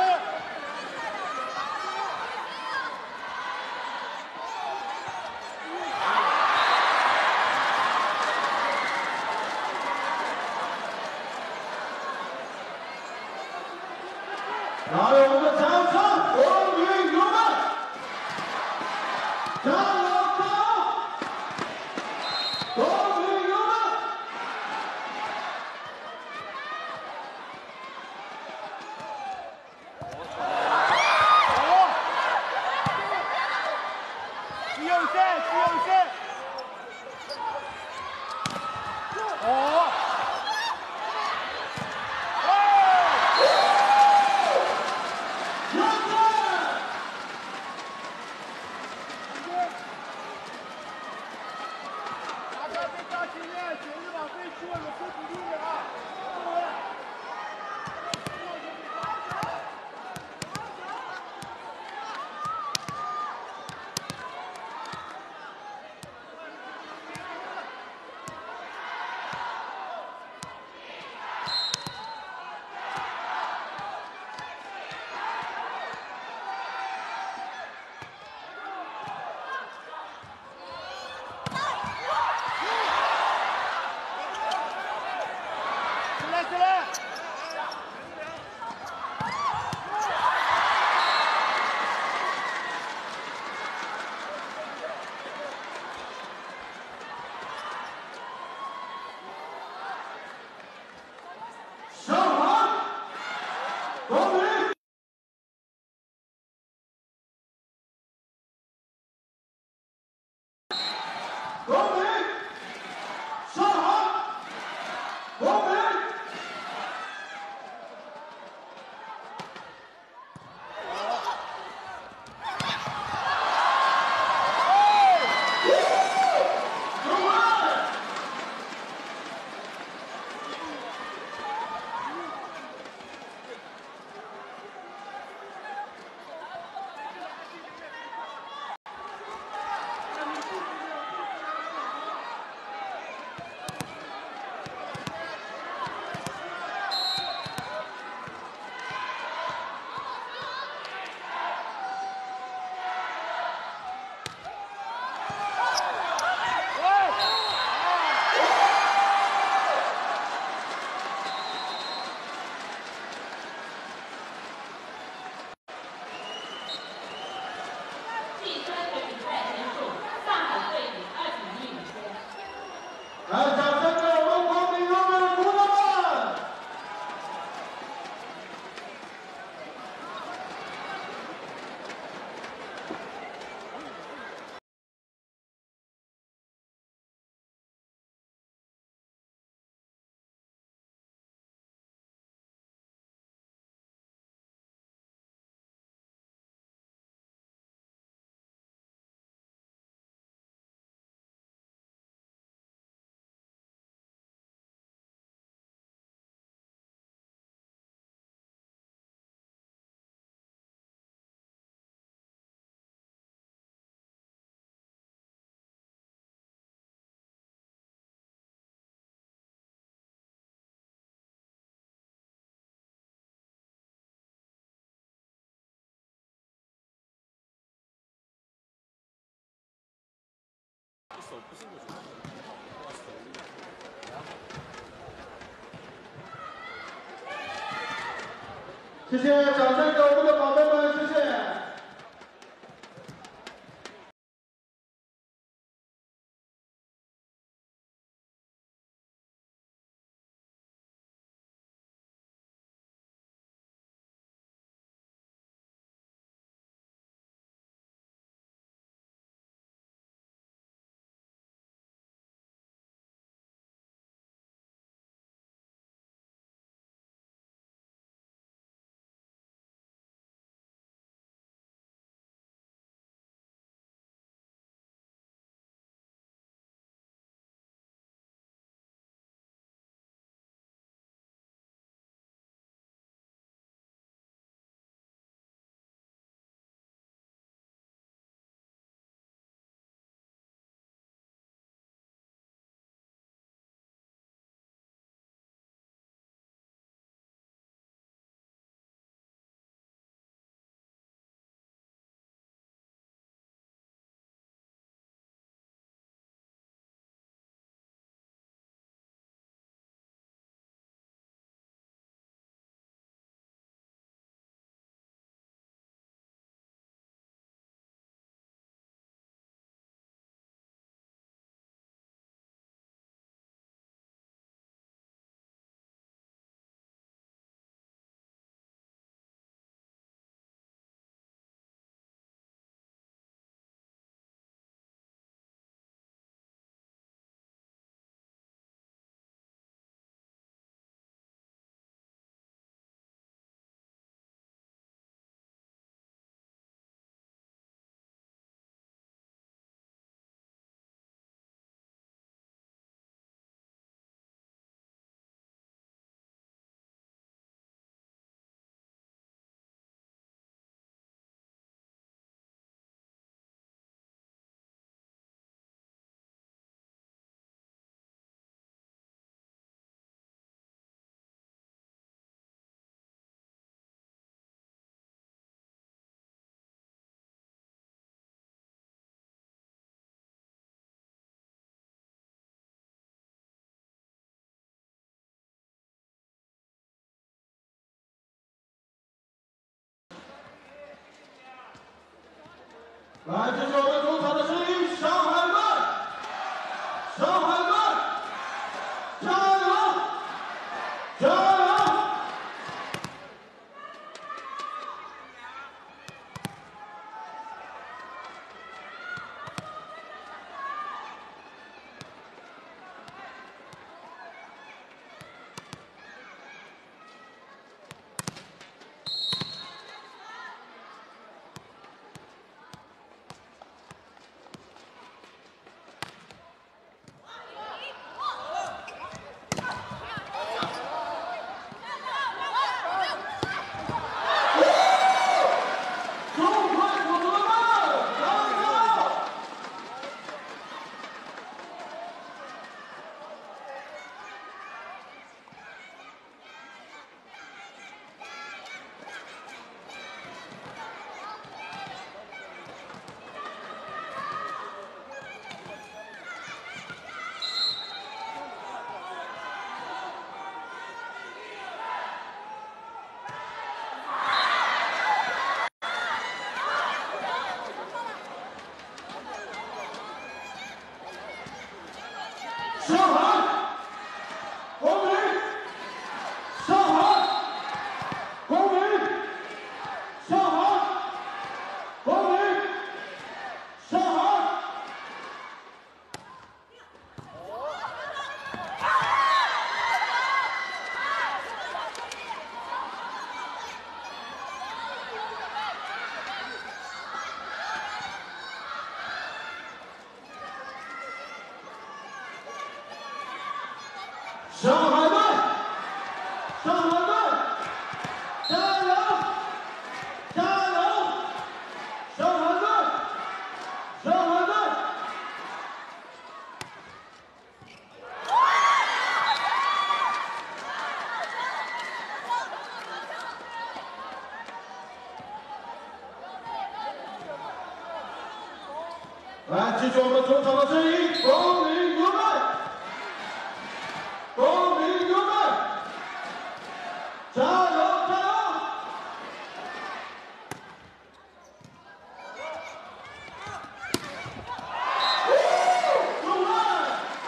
来，我们的掌声，风云友们，加油加油！风云友们。 只有一线，只有一线。哦。大家别加经验，节日往这去，我们出主力的啊。 来，掌声给我们国民友们鼓掌们！ 手不是那种。 谢谢，掌声给我们的宝贝们，谢谢。 来，这是我们主场的声音，上海队，上海队，加油，加油！ 上海，公民，上海，公民，上海，公民，上海。上海队，上海队，加油，加油！上海队，上海队。来，继续我们主场的声音，公民牛队。 公民牛队，加油加油！中外。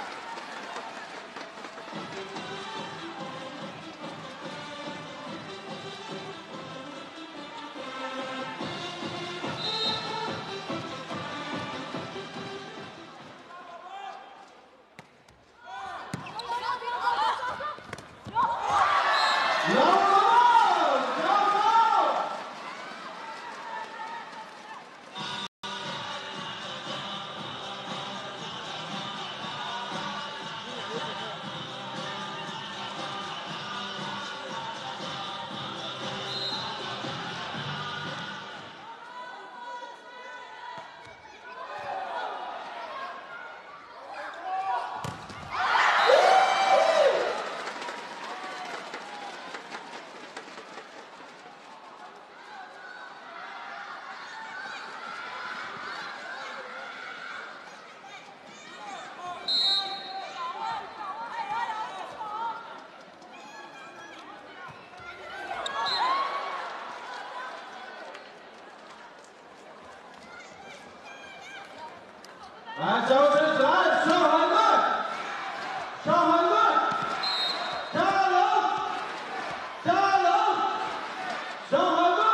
来，加油站起来！上海队，上海队，加油，加油！上海队。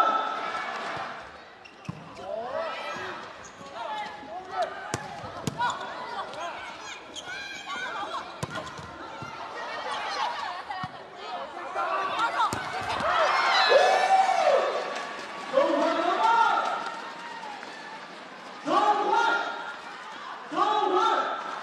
中快得分！中快！中快！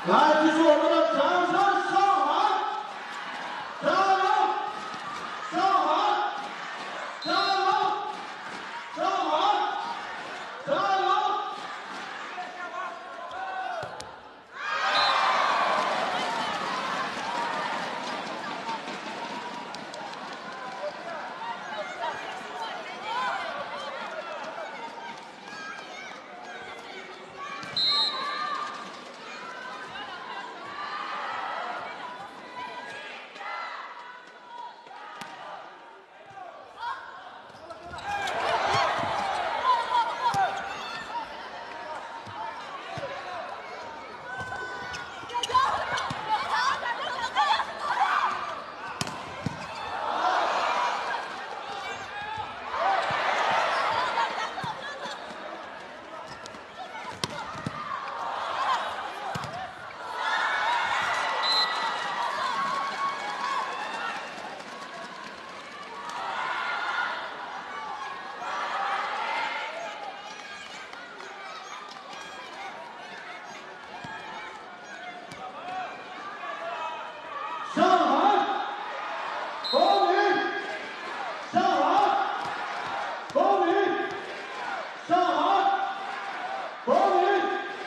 来，这是我们的掌声上海，加油！上海，加油！上海，加油！ 上海，公民，上海，公民，上海，公民。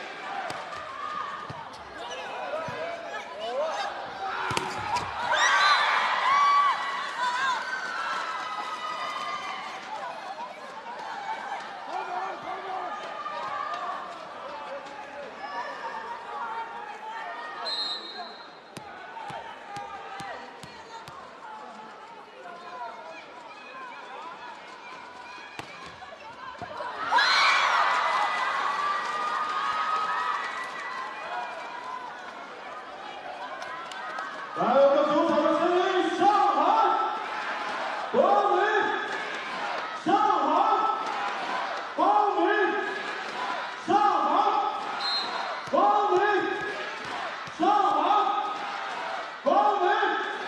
来，我们主场的声音，上海，公民，上海，公民，上海，公民，上海，公民。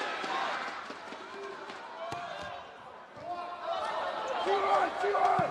进来，进来！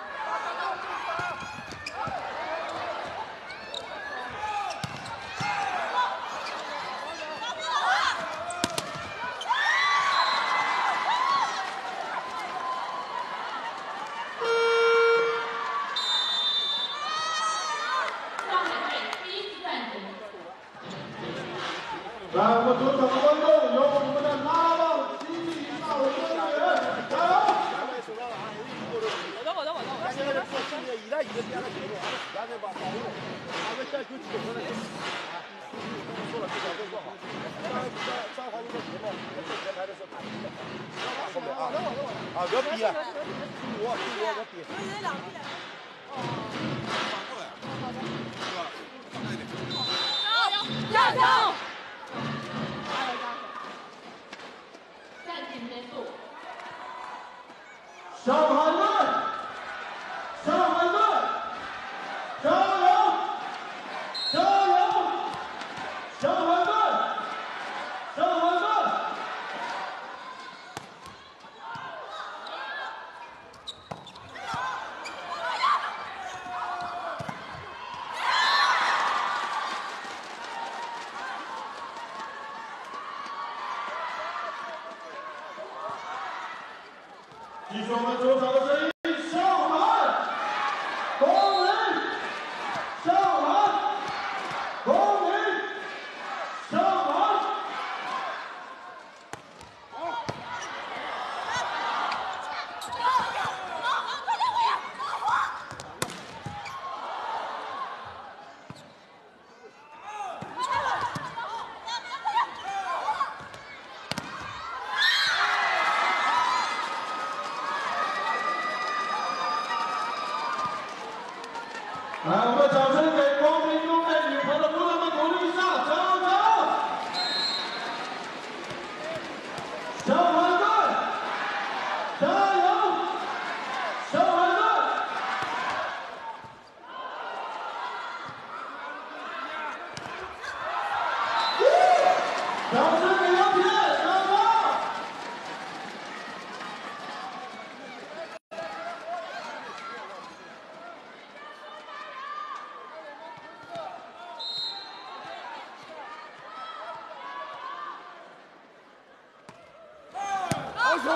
来，我们主场的观众，有我们的拉棒基地大伟队员，加油！ 我等我等我等我。 现在做训练，一来一个变了节奏，俺们现在把保护，俺们先就几个人，啊，做了这条动作好。咱咱咱还有个节目，我这前台的是打的，后面啊，啊，别比，听我听我别比。 有人两个。哦。往后呀。是吧？放开一点。加油！加油！ 暂停结束。 上海队，上海队，加油！加油！上海队，上海队。 继续我们主场的声音，上海，公民，上海，公民，上海。来，我们掌声给光明宫内女排的姑娘们鼓励一下，加油加油！上海队，加油！上海队！掌声给杨铁，加油！ 出。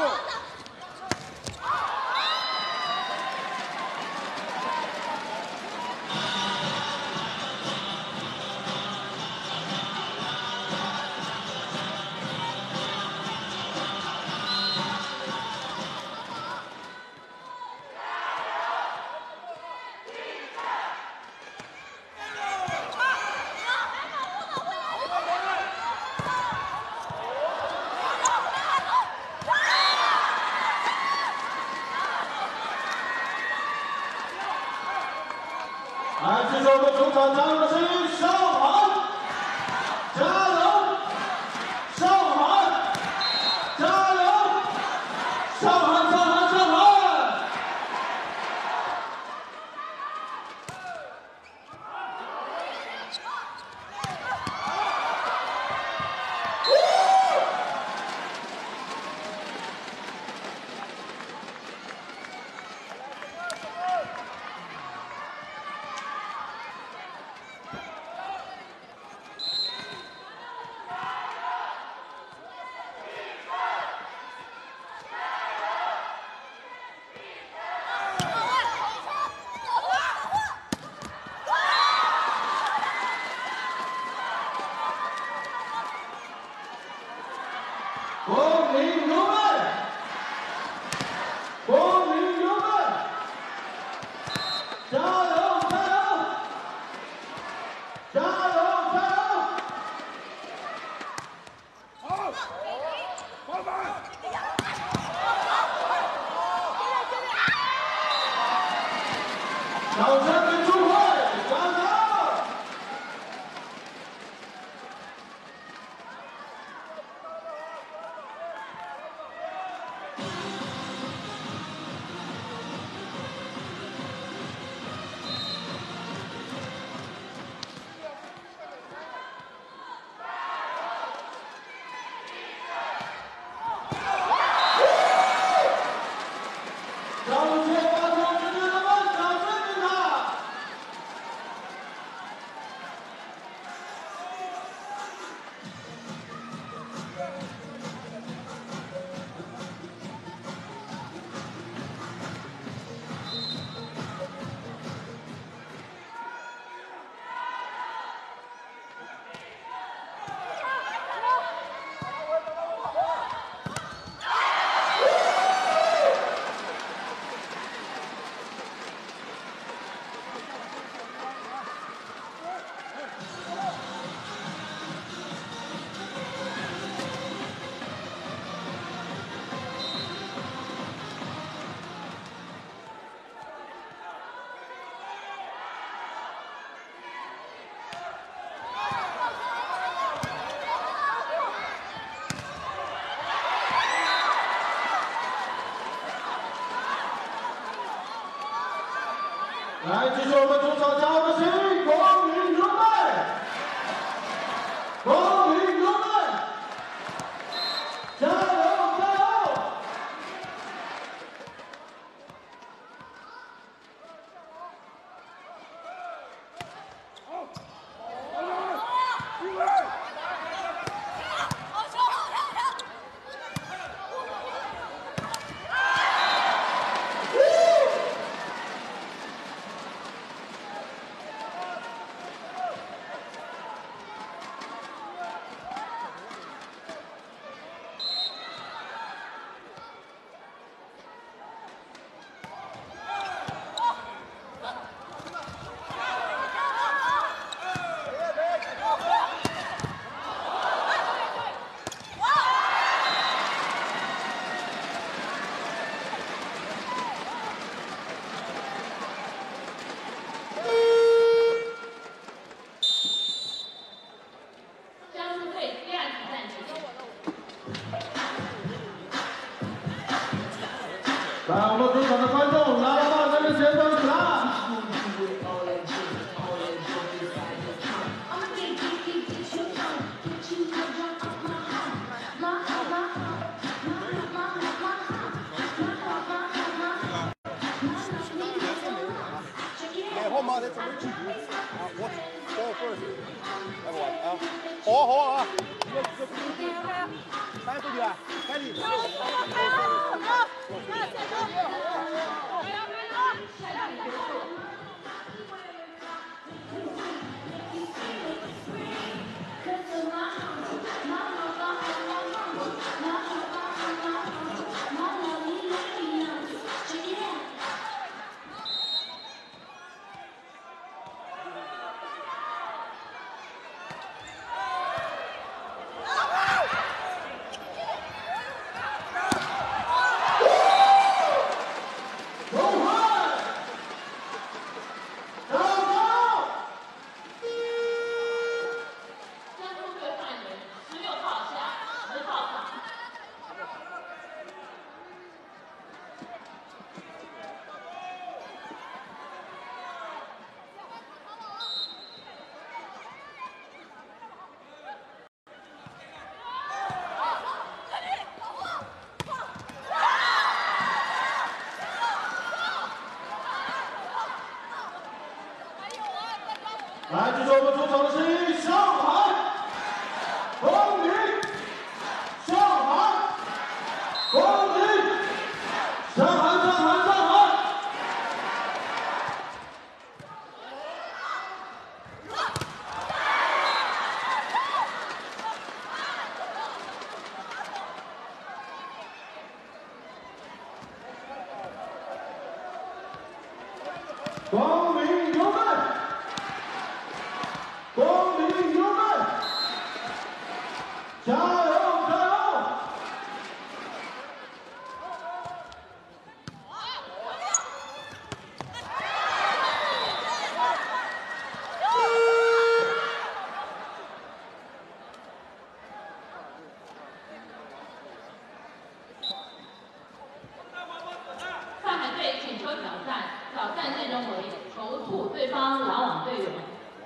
来，这是我们主场加油的声音，上海，加油！上海，加油！上海，上海，上海！国民友们，国民友们，加油加油，加油加油！ 好，慢慢。 掌声给朱慧，加油！让我们接发球之队的们掌声给他！来，这是我们主场加油的声音，国民友们，国民友们，加油加油！ 江苏队第二次战局。 来，我们主场的观众，来到这个前方起来！ 然后嘛，再怎么解决？啊，我多分儿，来我啊，好啊好啊啊！一个一个，三十九啊，赶紧。 来，这是我们主场的声音，上海，光明，上海，光明，上海，上海，上海。 光明优队，光明优队，加油加油！ 上海队请求挑战，挑战内容为投吐对方拦网队员。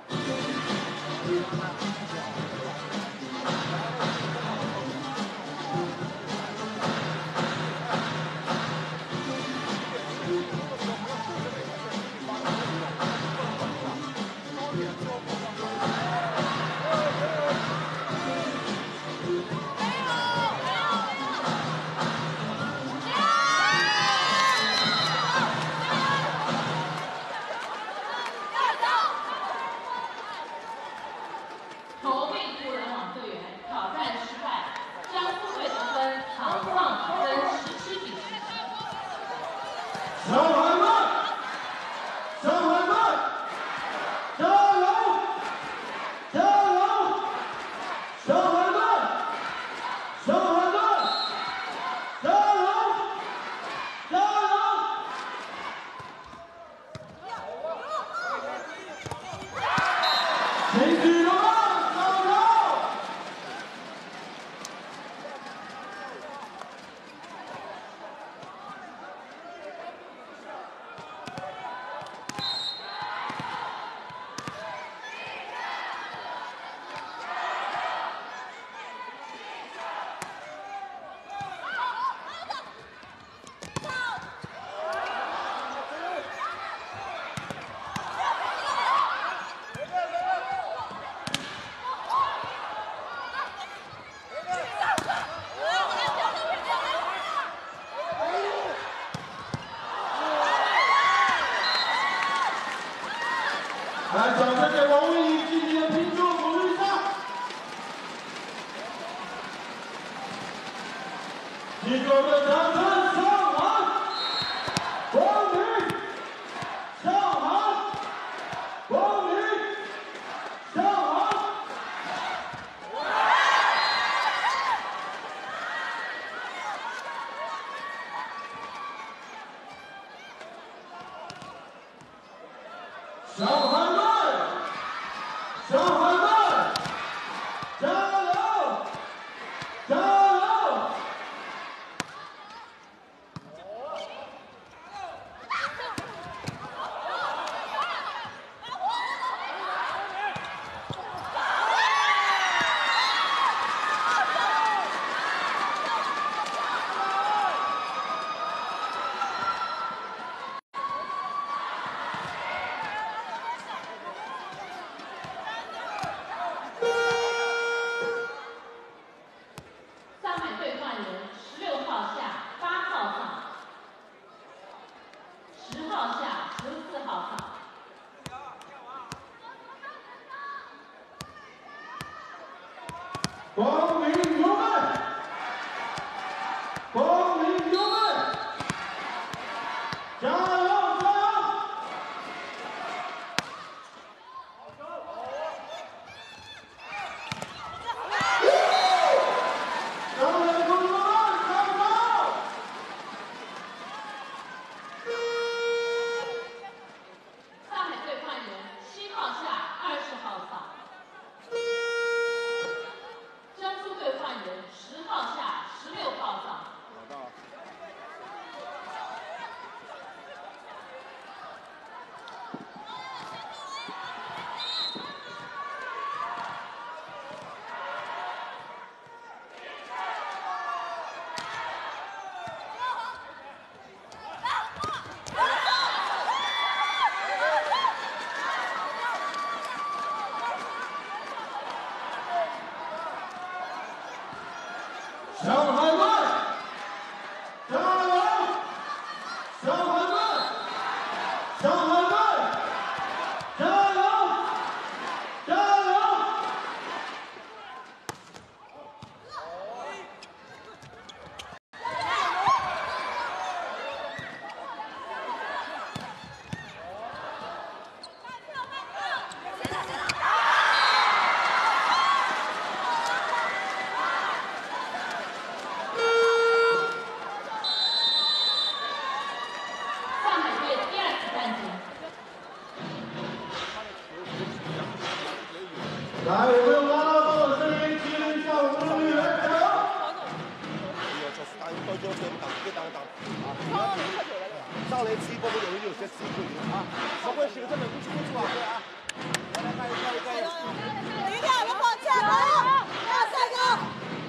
投被突拦网队员挑战失败，江苏队得分场上分十七比十。 上海队，上海队，加油！加油！上海队，上海队，加油！加油！ 请举手吧，加油！来，掌声给王文怡积极的拼救鼓励一下。一个个掌声，上海，光明，上海，光明，上海。上海队，上海队，加油，加油！ 小孩们，小孩们，加油，加油！来，我们有拿到多的声音，激励一下我们的队员，加油！ 上来吃一波，不容易有些吃一波啊！不会是个真的不清楚啊！来来，加油加油加油！ 零点不放弃，加油！加三个！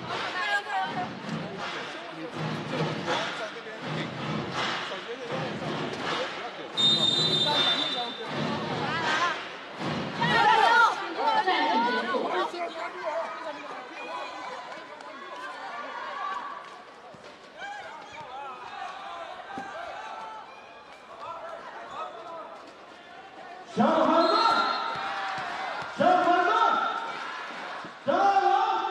小孩们，小孩们，加油！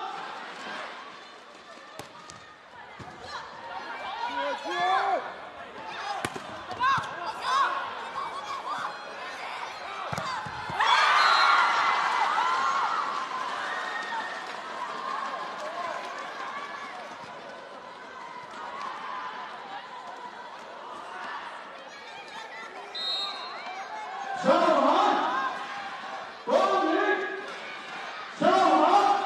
小孩，光明，小孩。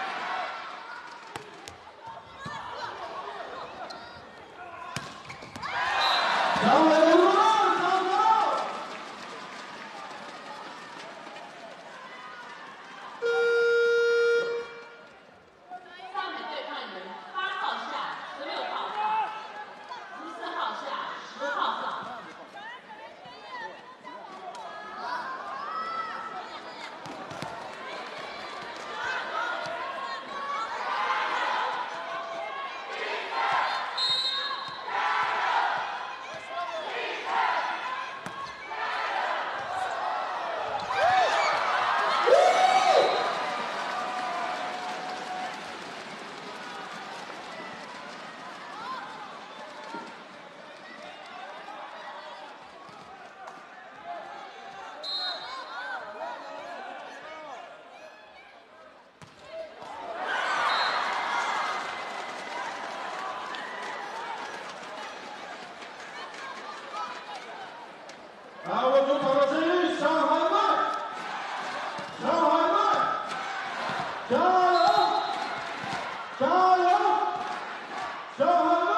小孩不落，小孩。 上海对抗人八号下，十六号上，十四号下，十号上。 来，我主场的声音，小孩们，小孩们，加油，加油，小孩们。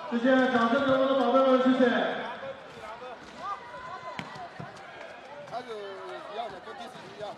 谢谢，掌声给我们的宝贝们，谢谢。 他是一样的，跟第四局一样。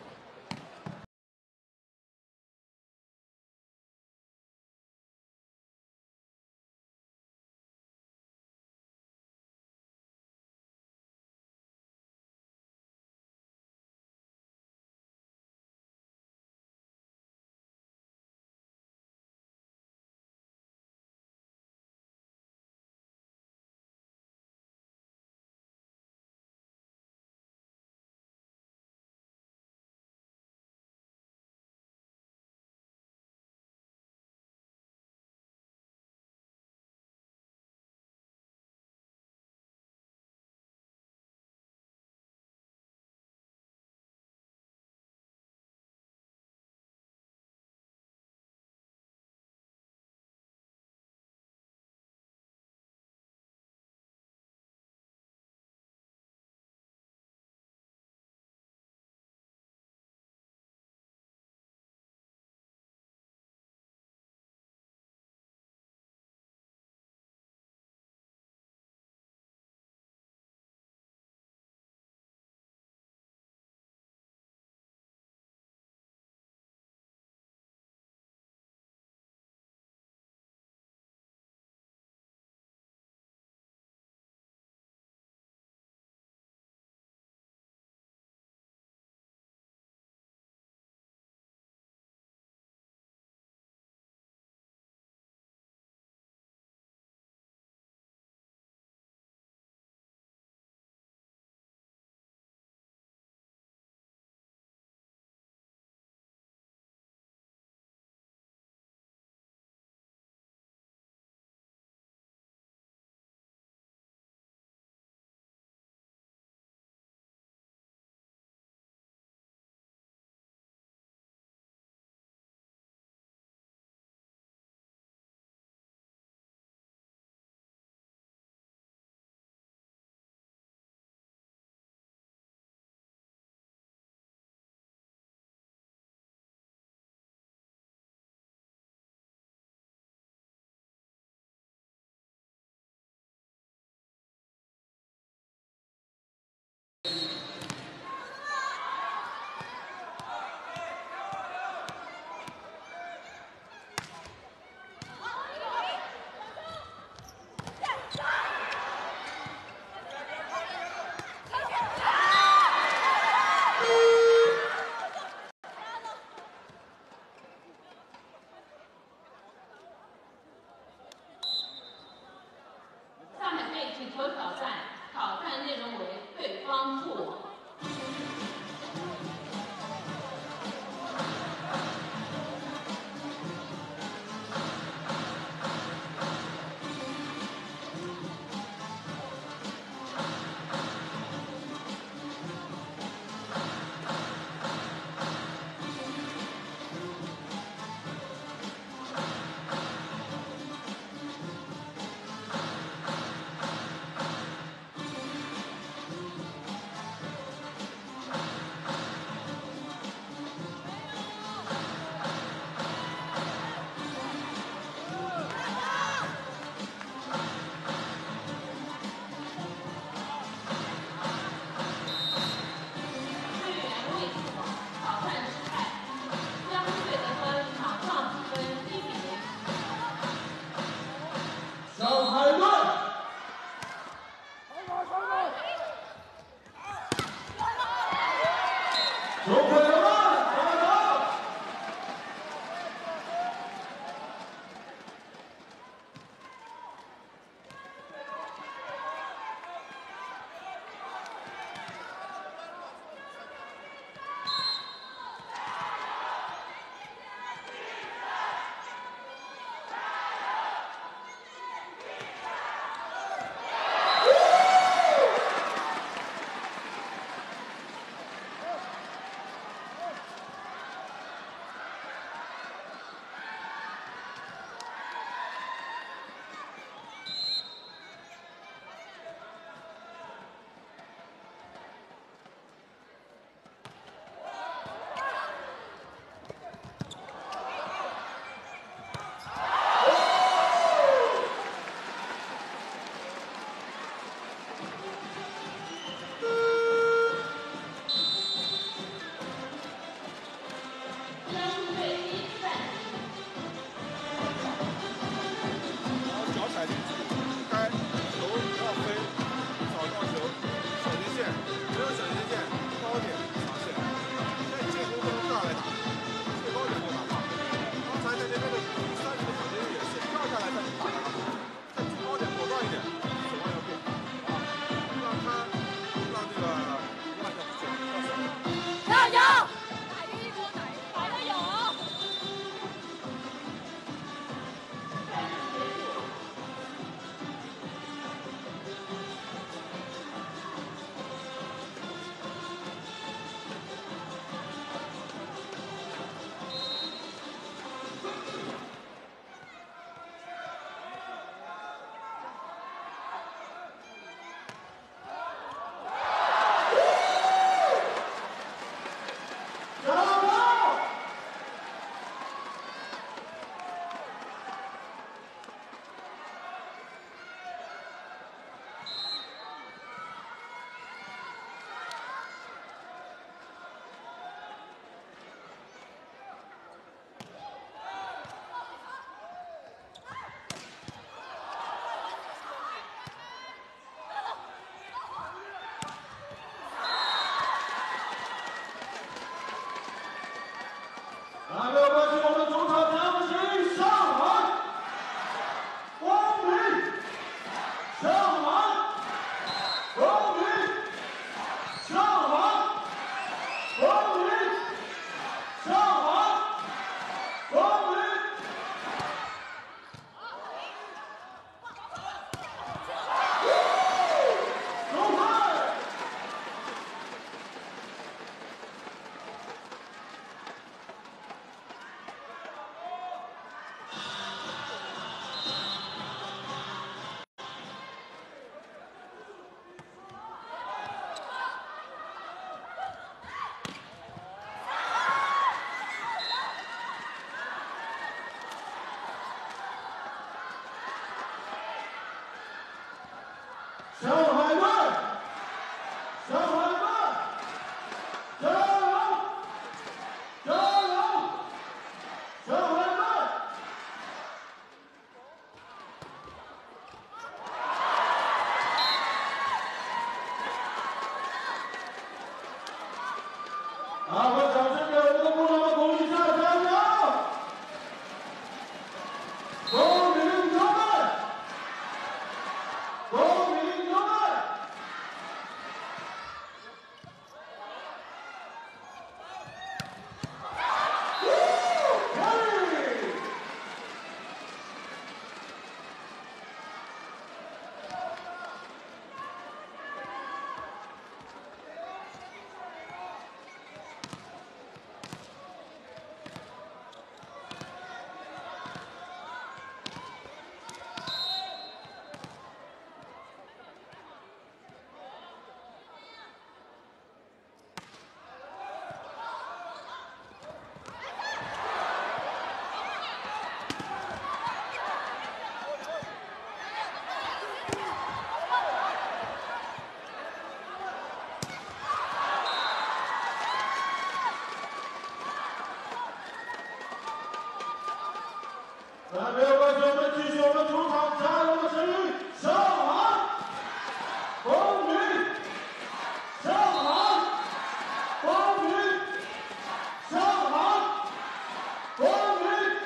来，没有关系，我们继续我们主场加油的声音，上海，风云，上海，风云，上海，风云。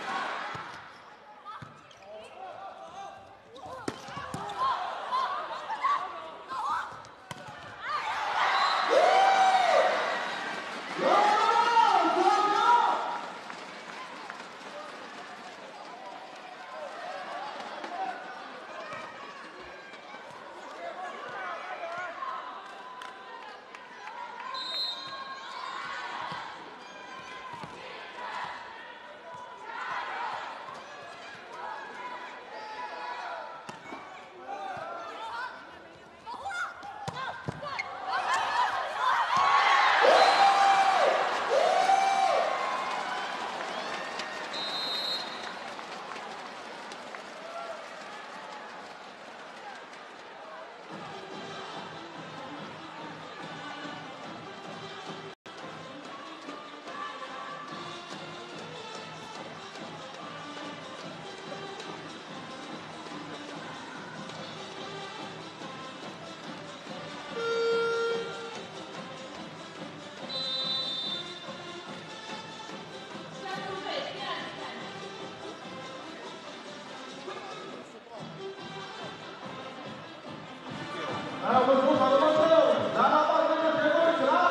来，我们主场的观众，来了，把这个节奏起来。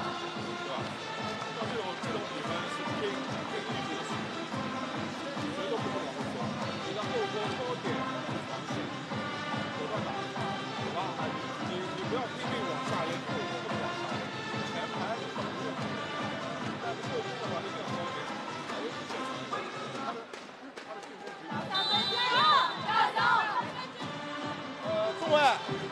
到这种这种比分是可以可以预计的事情，谁都不会往后缩。你的后攻高点防线，果断打，对吧？你你不要拼命往下连后攻都不往下，前排你可能会防线，但是后攻的话一定要高点，才会出现他的他的他的进攻可以。 加油！加油！ 呃，中卫。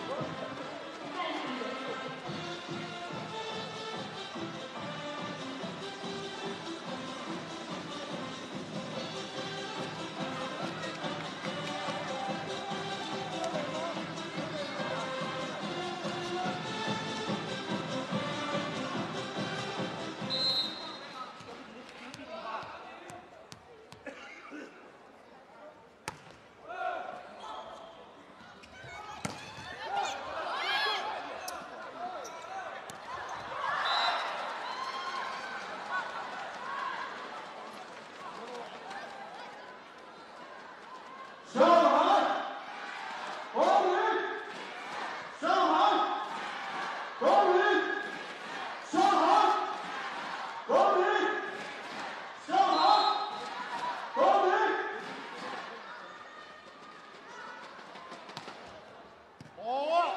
上海，风云，上海，风云，上海，风云，上海，风云。 哦。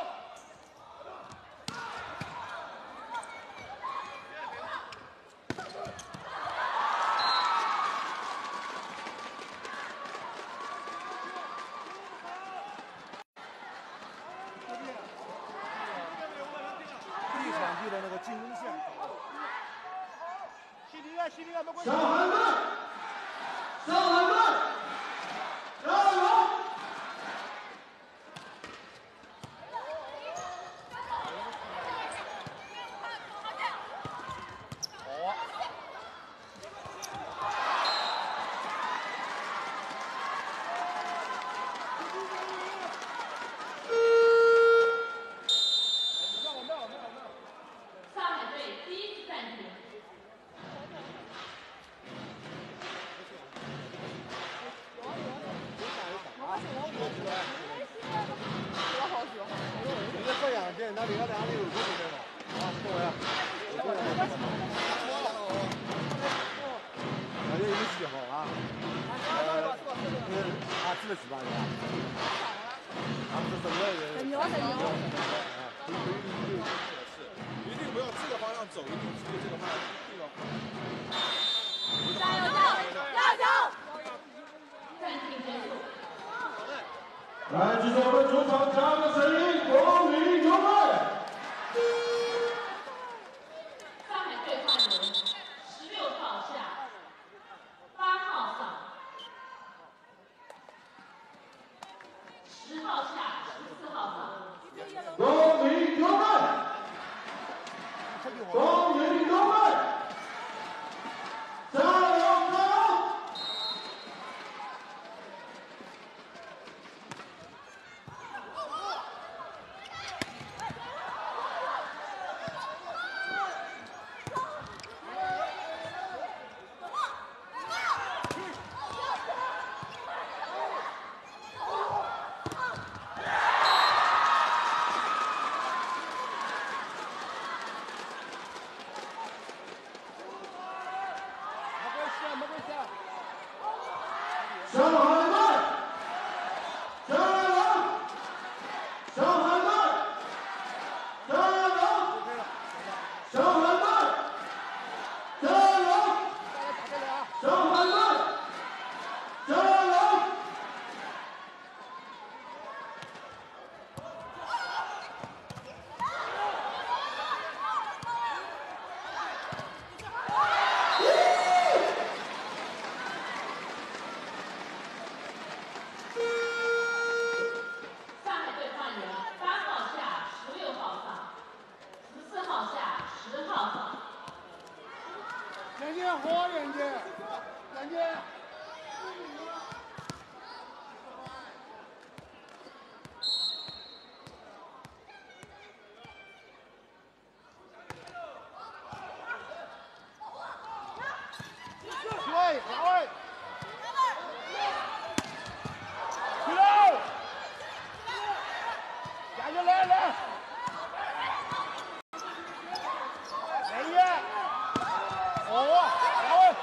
地的那个进攻线， 西林啊，西林啊，没关系。 上海队，上海队，加油！ 好。 上海队第一次暂停。 你这分两件，那里个两里有多少嘛？啊，对呀。反正一起好啊。呃，啊，这个几万人啊？啊，这整个人。很牛很牛。啊，可以可以可以。 一定不要这个方向走，一定直接这个方向这个。 加油加油加油！ 暂停结束。 来，这是我们主场加油的声音，风云有队。 上海队换人，十六号下，八号上，十号下，十四号上。 风云有队，风云有队，加油加油！ 小孩们，加油！小孩们，加油！小孩们，加油！小孩们，加油！ 人家活人家，人家。 对，好位，起来，加油来来，来呀！ 哦，好位。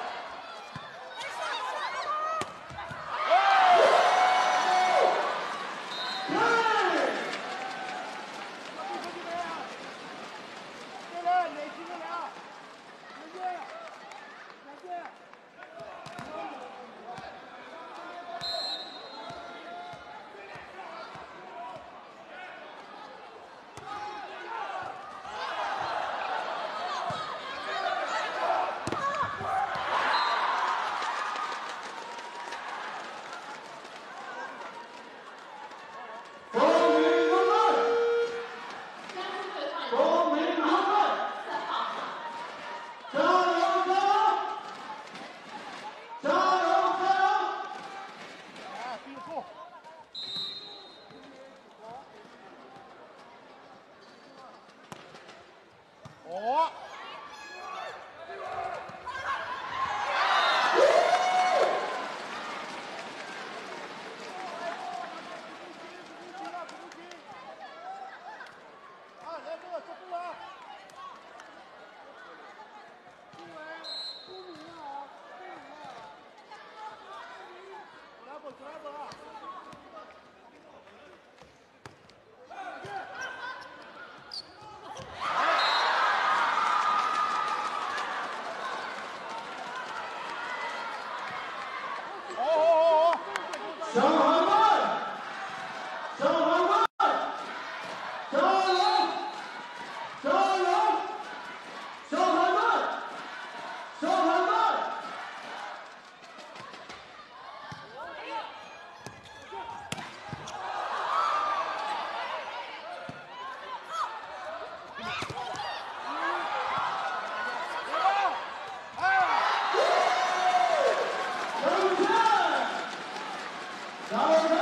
哦。啊，来这个，这不了。出来，出名了啊！出名了。来不，来不啊！ 小孩们，小孩们，加油！加油！小孩们，小孩们。加油！